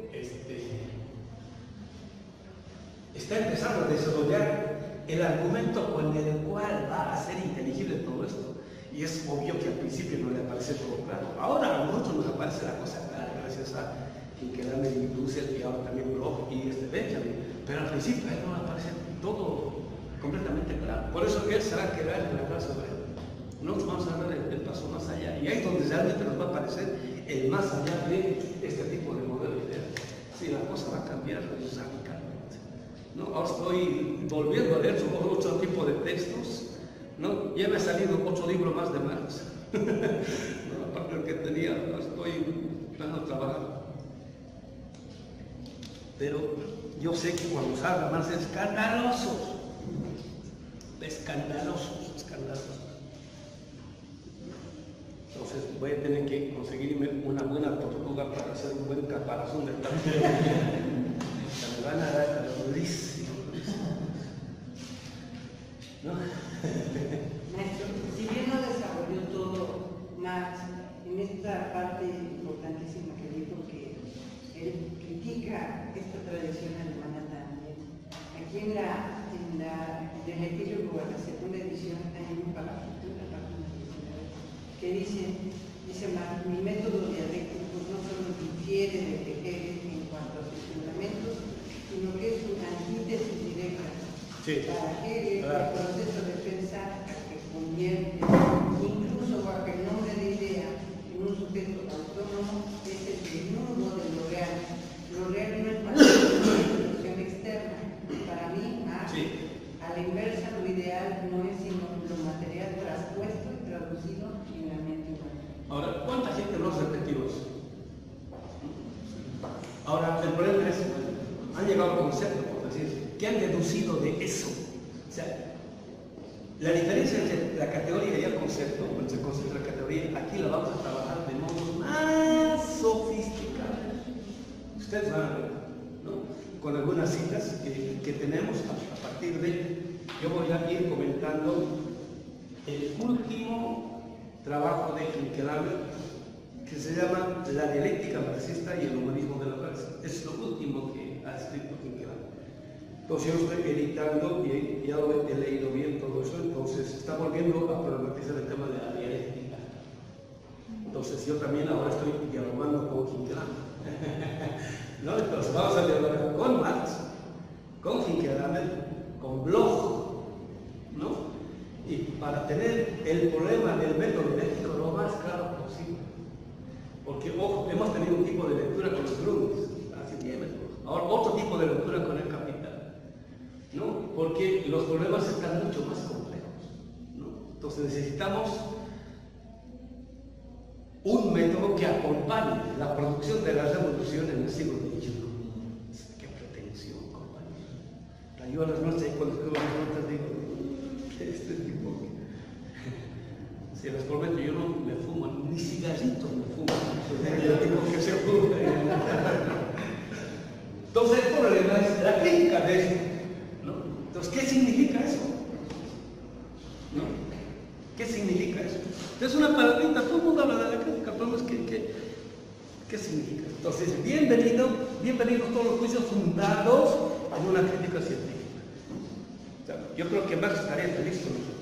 está empezando a desarrollar el argumento con el cual va a ser inteligible todo esto. Y es obvio que al principio no le aparece todo claro. Ahora a nosotros nos aparece la cosa clara, gracias a Hinkelhammer y Husserl y ahora también Bloch y Benjamin. Pero al principio a él no le aparece todo completamente claro. Por eso él se va a quedar en la clase obrera. Nosotros vamos a dar el paso más allá. Y ahí es donde realmente nos va a aparecer el más allá de este tipo de modelo ideal. Sí, la cosa va a cambiar radicalmente, ¿no? Ahora estoy volviendo a leer otro tipo de textos, ¿no? Ya me ha salido otro libro más de Marx, ¿no? Aparte del que tenía, estoy tratando de trabajar. pero yo sé que cuando salga van a ser escandalosos. Entonces voy a tener que conseguirme una buena tortuga para hacer un buen caparazón de tal. Me van a dar durísimo. ¿No? Maestro, si bien no desarrolló todo Marx, en esta parte importantísima que dijo que él critica esta tradición alemana también, aquí en el epílogo a la segunda edición hay un párrafo, una página 19, que dice Marx, mi método dialéctico no solo difiere de Hegel en cuanto a sus fundamentos, sino que es una antítesis directa. Sí. Para Hegel, el proceso de pensar a que convierte, incluso bajo el nombre de idea, en un sujeto autónomo, es el desnudo de lo real. Lo real no es para una situación externa. Para mí, Marx, a la inversa, lo ideal no es sino lo material traspuesto y traducido en la mente humana. Ahora, ¿cuánta gente no ha repetido eso? Ahora, el problema es, han llegado a concepto, por decir, que han deducido de eso. O sea, la diferencia entre la categoría y el concepto, entre el concepto y la categoría, aquí la vamos a trabajar de modos más sofisticados. Ustedes van a ver, ¿no? Con algunas citas que tenemos a partir de, yo voy a ir comentando el último trabajo de Hinkelhammer, que se llama La dialéctica marxista y el humanismo de la raza. Es lo último que ha escrito Hinkelhammer. Entonces yo estoy editando y ya he leído bien todo eso, entonces está volviendo a problematizar el tema de la dialéctica. Entonces yo también ahora estoy dialogando con Hinkelhammer. ¿No? Entonces vamos a dialogar con Marx, con Hinkelhammer, con Bloch, ¿no? Y para tener el problema del método dialéctico lo más claro posible. Porque, ojo, hemos tenido un tipo de lectura con los Grundis, hace tiempo. Ahora otro tipo de lectura con el Capital, ¿no? Porque los problemas están mucho más complejos, ¿no? Entonces necesitamos un método que acompañe la producción de la revolución en el siglo XXI. ¡Qué pretensión, compañero! Yo a las noches cuando escribo las notas digo, este tipo, si les prometo, yo no me fumo, ni cigarrito me fumo. Yo digo que se fuma. Entonces el problema es la crítica de eso, ¿no? Entonces, ¿qué significa eso? ¿No? ¿Qué significa eso? Es una palabrita, todo el mundo habla de la crítica, pero es ¿qué significa? Entonces, bienvenidos todos los juicios fundados en una crítica científica. O sea, yo creo que Marx estaría feliz con eso.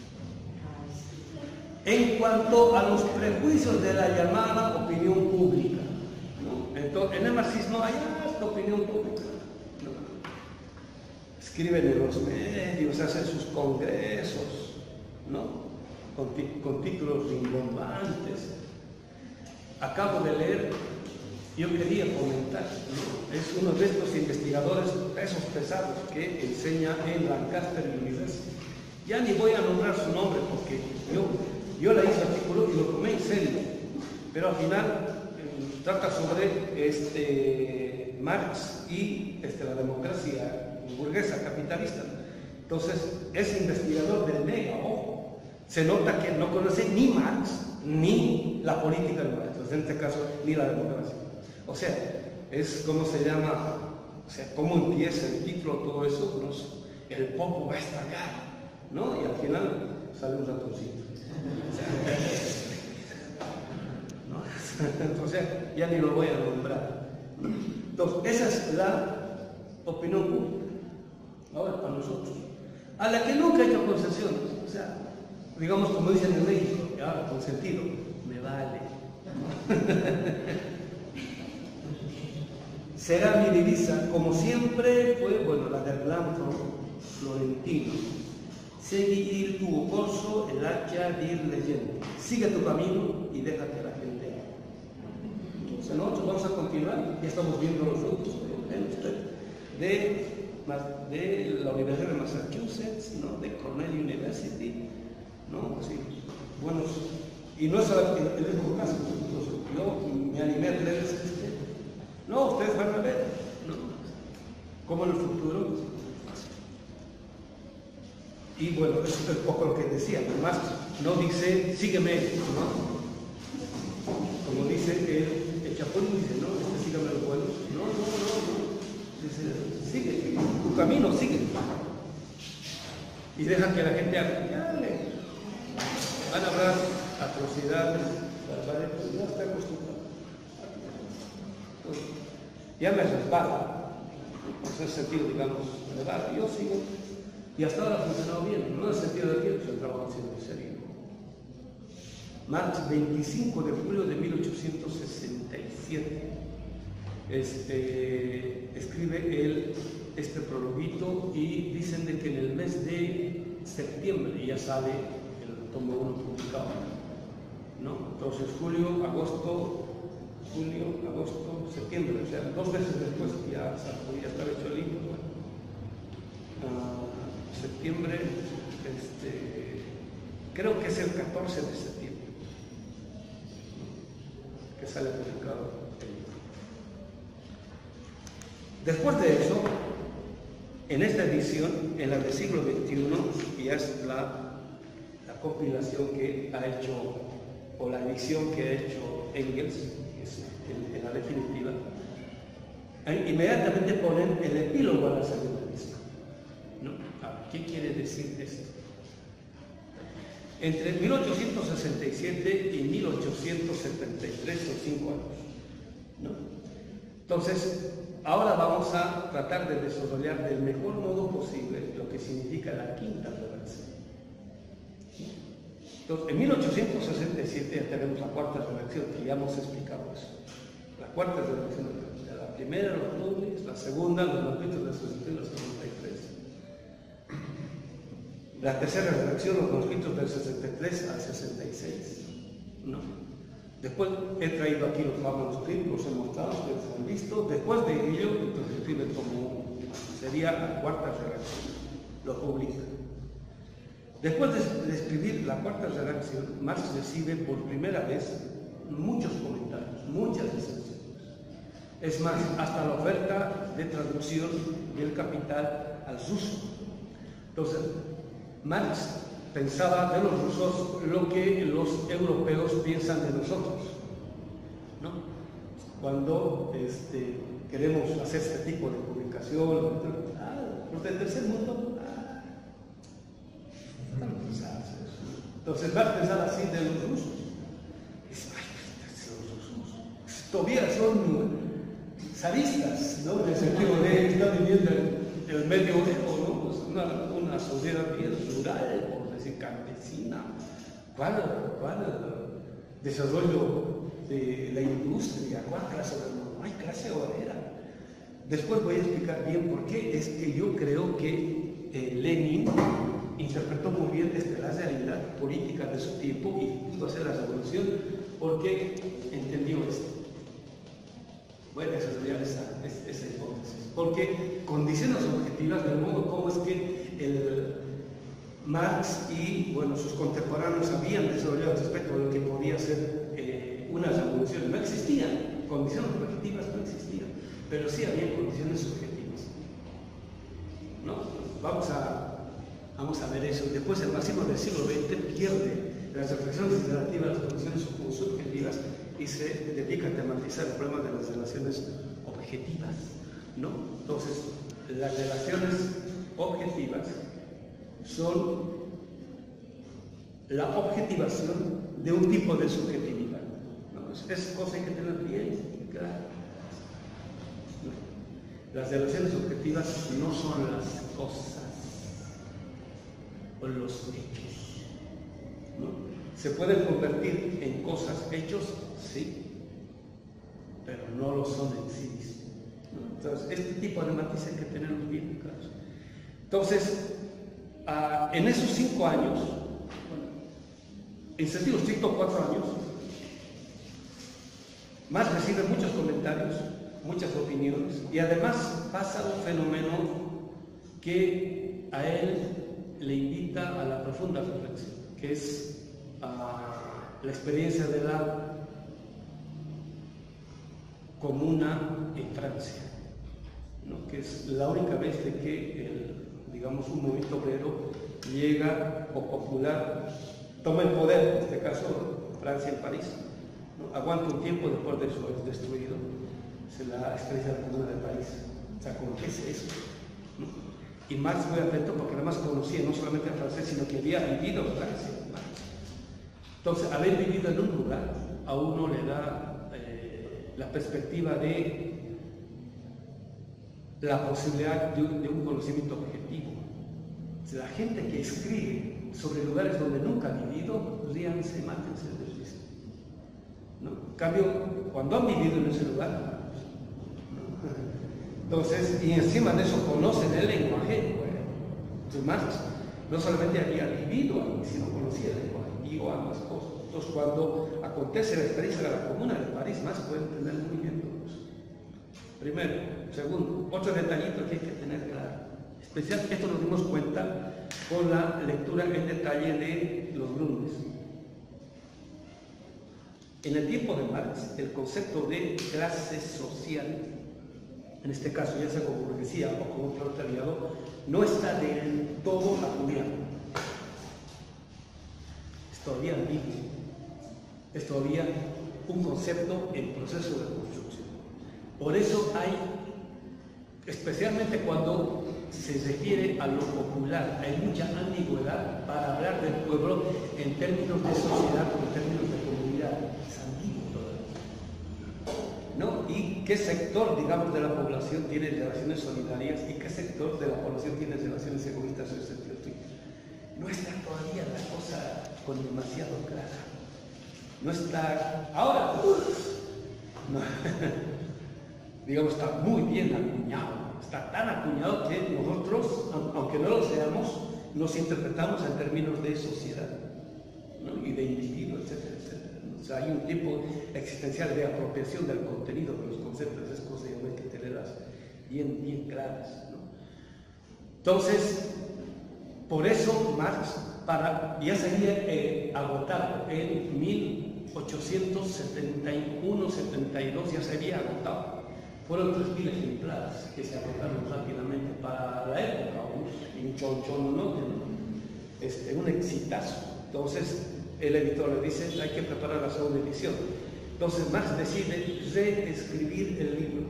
En cuanto a los prejuicios de la llamada opinión pública, ¿no? Entonces, en el marxismo hay hasta opinión pública, ¿no? Escriben en los medios, hacen sus congresos, ¿no? Con títulos rimbombantes. Acabo de leer, yo quería comentar, ¿no? Es uno de estos investigadores pesos pesados que enseña en Lancaster University. Ya ni voy a nombrar su nombre porque yo leí su artículo y lo tomé en serio, pero al final trata sobre Marx y la democracia burguesa capitalista. Entonces es investigador del MEGA, ojo. Se nota que no conoce ni Marx ni la política de Marx, en este caso ni la democracia. O sea, es como se llama, o sea, cómo empieza el título, todo eso, ¿no? El popo va a estallar, ¿no? Y al final sale un ratoncito. ¿No? Entonces ya ni lo voy a nombrar. Entonces, esa es la opinión pública. Ahora, para nosotros, a la que nunca ha hecho concesiones, o sea, digamos como dicen en México, ya, con sentido, me vale. Será mi divisa, como siempre fue, bueno, la del blanco florentino. Seguir tu corso, el hacha de ir leyendo. Sigue tu camino y déjate a la gente. Entonces nosotros vamos a continuar, ya estamos viendo los frutos de la Universidad de Massachusetts, ¿no? De Cornell University, ¿no? Así, buenos, y no es el mismo caso, yo me animé a leer no, ustedes van a ver, ¿no? como en el futuro. Y bueno, eso es un poco lo que decía, además no dice, sígueme, ¿no? Como dice el Chapulín, dice, no, sígame los buenos. No. Dice, sigue, tu camino sigue. Y deja que la gente haga, ya le van a hablar atrocidades, barbaridades, ya está acostumbrado. Entonces, ya me resbala, en ese sentido, digamos, yo sigo. Y hasta ahora ha funcionado bien, no en el sentido de que el trabajo ha sido serio. Marx, 25 de julio de 1867, escribe él este prologuito y dicen de que en el mes de septiembre ya sale el tomo 1 publicado, ¿no? Entonces julio, agosto, septiembre, o sea, 2 meses después ya podía estar hecho el libro. Bueno. Septiembre, creo que es el 14 de septiembre que sale publicado el libro. Después de eso, en esta edición, en la del siglo XXI, ya es la compilación que ha hecho, o la edición que ha hecho Engels, que es en la definitiva, inmediatamente ponen el epílogo a la segunda edición. ¿No? ¿Qué quiere decir esto? Entre 1867 y 1873 son 5 años, ¿no? Entonces, ahora vamos a tratar de desarrollar del mejor modo posible lo que significa la quinta redacción. Entonces, en 1867 ya tenemos la cuarta redacción, que ya hemos explicado eso. La cuarta redacción, la primera, los dobles, la segunda, los manuscritos de 60 y los 73. La tercera redacción, los manuscritos del 63 al 66, ¿no? Después he traído aquí los manuscritos, los he mostrado, ustedes han visto. Después de ello, entonces escribe como sería la cuarta redacción, lo publica. Después de escribir la cuarta redacción, Marx recibe por primera vez muchos comentarios, muchas recensiones. Es más, hasta la oferta de traducción del Capital al ruso. Entonces, Marx pensaba de los rusos lo que los europeos piensan de nosotros, ¿no? Cuando queremos hacer este tipo de publicación, los del tercer mundo, entonces Marx pensaba así de los rusos. Dice, los rusos todavía son zaristas, ¿no? En el sentido de que están viviendo el medioevo, ¿no? Pues una sociedad bien rural, por decir, campesina. ¿Cuál desarrollo de la industria? ¿Cuál clase obrera? No hay clase obrera. Después voy a explicar bien por qué es que yo creo que Lenin interpretó muy bien la realidad política de su tiempo y pudo hacer la revolución porque entendió esto. Voy a desarrollar esa hipótesis, porque condiciones objetivas del modo como es que Marx y sus contemporáneos habían desarrollado respecto a lo que podía ser una revolución. No existían condiciones objetivas, no existían, pero sí había condiciones subjetivas, ¿no? Vamos a ver eso. Después el marxismo del siglo XX pierde las reflexiones relativas a las condiciones subjetivas y se dedica a tematizar el problema de las relaciones objetivas, ¿no? Entonces, las relaciones objetivas son la objetivación de un tipo de subjetividad, ¿no? Es cosa que hay que tener bien claro. Las relaciones objetivas no son las cosas o los hechos, ¿no? ¿Se pueden convertir en cosas, hechos? Sí, pero no lo son en sí mismos, ¿no? Entonces, este tipo de matices hay que tenerlos bien claros. Entonces, en esos 5 años, en sentido estricto 4 años, Marx recibe muchos comentarios, muchas opiniones, y además pasa un fenómeno que a él le invita a la profunda reflexión, que es la experiencia de la comuna en Francia, ¿no? Que es la única vez de que digamos, un movimiento obrero llega o popular, toma el poder, en este caso Francia en París, ¿no? Aguanta un tiempo, después de eso es destruido, se la expresa la Comuna de París, o sea, ¿cómo que es eso? ¿No? Y Marx muy atento porque además conocía no solamente al francés, sino que había vivido en Francia. Entonces, haber vivido en un lugar a uno le da la perspectiva de la posibilidad de un conocimiento objetivo. O sea, la gente que escribe sobre lugares donde nunca ha vivido, ríanse, mátense de risa, ¿no? En cambio, cuando han vivido en ese lugar, ¿no? Entonces, y encima de eso conocen el lenguaje, bueno, entonces Marx no solamente había vivido ahí, sino conocía el lenguaje y o ambas cosas. Entonces, cuando acontece la experiencia de la Comuna de París, Marx puede entender muy bien todo eso. Primero. Segundo, otro detallito que hay que tener claro. Especial, esto nos dimos cuenta con la lectura en detalle de los Grundes. En el tiempo de Marx, el concepto de clase social, en este caso ya sea como burguesía o como proletariado, no está del todo acuñado. Es todavía ambiguo. Es todavía un concepto en proceso de construcción. Por eso hay, especialmente cuando se refiere a lo popular, hay mucha ambigüedad para hablar del pueblo en términos de sociedad o en términos de comunidad. Es ambiguo todavía, ¿no? Y qué sector, digamos, de la población tiene relaciones solidarias y qué sector de la población tiene relaciones egoístas en el sentido estricto. No está todavía la cosa con demasiado clara. No está. Ahora, no. Digamos, está muy bien acuñado. Está tan acuñado que nosotros, aunque no lo seamos, nos interpretamos en términos de sociedad, ¿no? Y de individuo, etcétera, etcétera. O sea, hay un tipo existencial de apropiación del contenido de los conceptos, esas cosas hay que tenerlas bien claras, ¿no? Entonces, por eso Marx, ya se había agotado en 1871-72, ya se había agotado. Fueron 3.000 ejemplares que se agotaron rápidamente para la época, un chonchón, ¿no? Un exitazo. Entonces, el editor le dice, hay que preparar la segunda edición. Entonces, Marx decide reescribir el libro.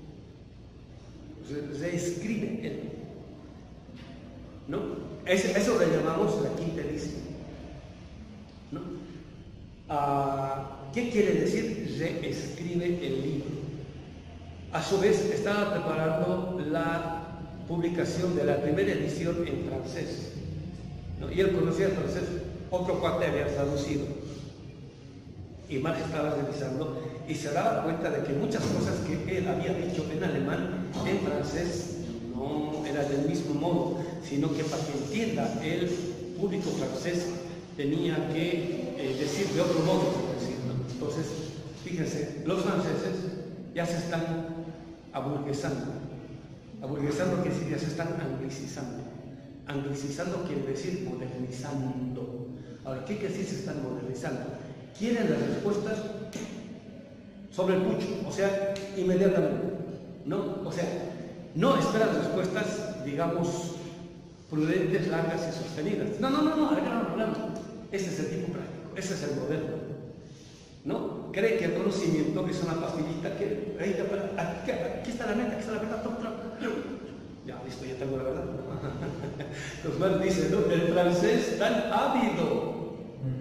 Reescribe él, ¿no? Eso le llamamos la quinta edición, ¿no? ¿Qué quiere decir reescribe el libro? A su vez, estaba preparando la publicación de la primera edición en francés, ¿no? Y él conocía el francés, otro cuate había traducido. Y Marx estaba revisando y se daba cuenta de que muchas cosas que él había dicho en alemán, en francés, no era del mismo modo, sino que para que entienda el público francés tenía que decir de otro modo. ¿No? Entonces, fíjense, los franceses ya se están aburguesando. Aburguesando quiere decir ya se están anglicizando. Anglicizando quiere decir modernizando. Ahora, ¿qué quiere decir se están modernizando? Quieren las respuestas sobre el pucho, o sea, inmediatamente, ¿no? O sea, no esperan respuestas, digamos, prudentes, largas y sostenidas. No, hablamos. Ese es el tipo práctico, ese es el moderno, ¿no? Cree que el conocimiento es una pastillita que, aquí está la meta, ya, listo, ya tengo la verdad. Los más dicen, ¿no? El francés tan ávido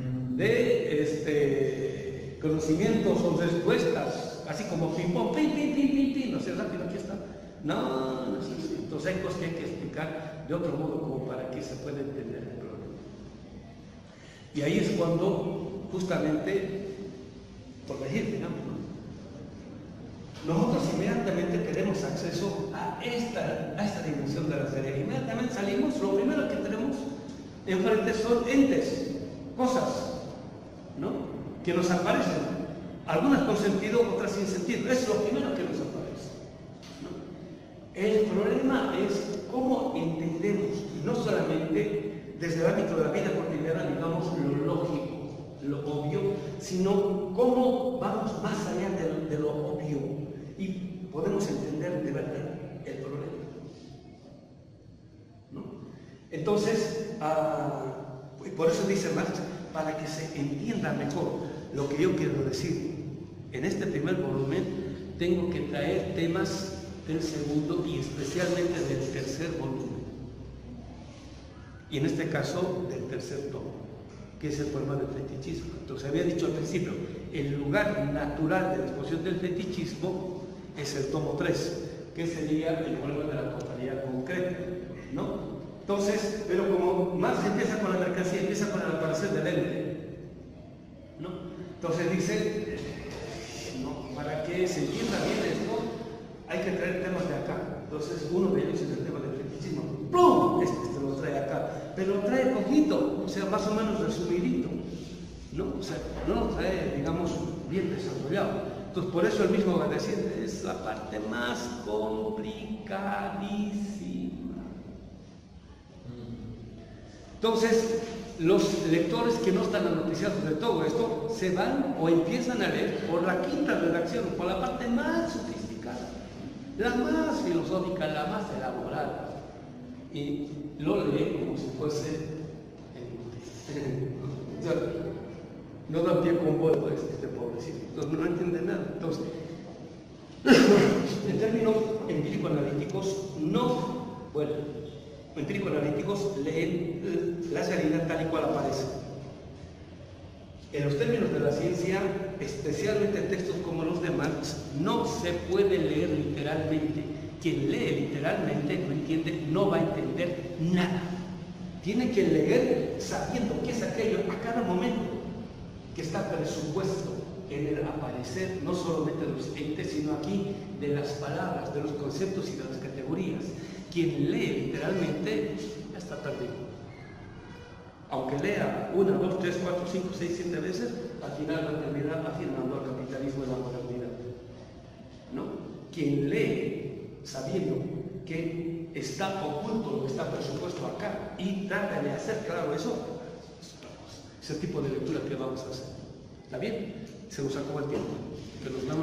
de conocimientos o respuestas, así como ping-pong, ping, no sé, rápido, aquí está. No es así. Entonces hay cosas que hay que explicar de otro modo como para que se pueda entender el problema. Y ahí es cuando, justamente, por decir, digamos, nosotros inmediatamente tenemos acceso a esta dimensión de la serie. Inmediatamente salimos, lo primero que tenemos enfrente son entes, cosas, ¿no? Que nos aparecen. Algunas con sentido, otras sin sentido. Es lo primero que nos aparece, ¿no? El problema es cómo entendemos, no solamente desde el ámbito de la vida cotidiana, digamos, lo lógico, lo obvio, sino cómo vamos más allá de lo obvio y podemos entender de verdad el problema, ¿no? Entonces, por eso dice Marx, para que se entienda mejor lo que yo quiero decir, en este primer volumen tengo que traer temas del segundo y especialmente del tercer volumen, y en este caso del tercer tomo, que es el problema del fetichismo. Entonces había dicho al principio, el lugar natural de la exposición del fetichismo es el tomo 3, que sería el problema de la totalidad concreta, ¿no? Entonces, pero como Marx empieza con la mercancía, empieza con el aparecer del ente, ¿no? Entonces dice, no, para que se entienda bien esto, hay que traer temas de acá. Entonces, uno de ellos es el tema del fetichismo. ¡Plum! Este lo trae acá, pero lo trae poquito, o sea, más o menos resumidito, ¿no? O sea, no lo trae, digamos, bien desarrollado. Entonces, por eso él mismo va a decir, es la parte más complicadísima. Entonces, los lectores que no están noticiados de todo esto se van o empiezan a leer por la quinta redacción, por la parte más sofisticada, la más filosófica, la más elaborada, y lo leen como si fuese o sea, no dan pie con bola este pobrecito, entonces no entiende nada. Entonces, en términos empírico-analíticos, empírico-analíticos leen la realidad tal y cual aparece. En los términos de la ciencia, especialmente en textos como los de Marx, no se puede leer literalmente. Quien lee literalmente, no entiende, no va a entender nada. Tiene que leer sabiendo qué es aquello a cada momento que está presupuesto en el aparecer, no solamente de los entes, sino aquí de las palabras, de los conceptos y de las categorías. Quien lee literalmente ya está perdido. Aunque lea 1, 2, 3, 4, 5, 6, 7 veces, al final va a terminar afirmando al capitalismo de la modernidad, ¿no? Quien lee sabiendo que está oculto lo que está presupuesto acá y trata de hacer claro eso, ese tipo de lectura que vamos a hacer. ¿Está bien? Se nos acabó el tiempo. Que nos vemos.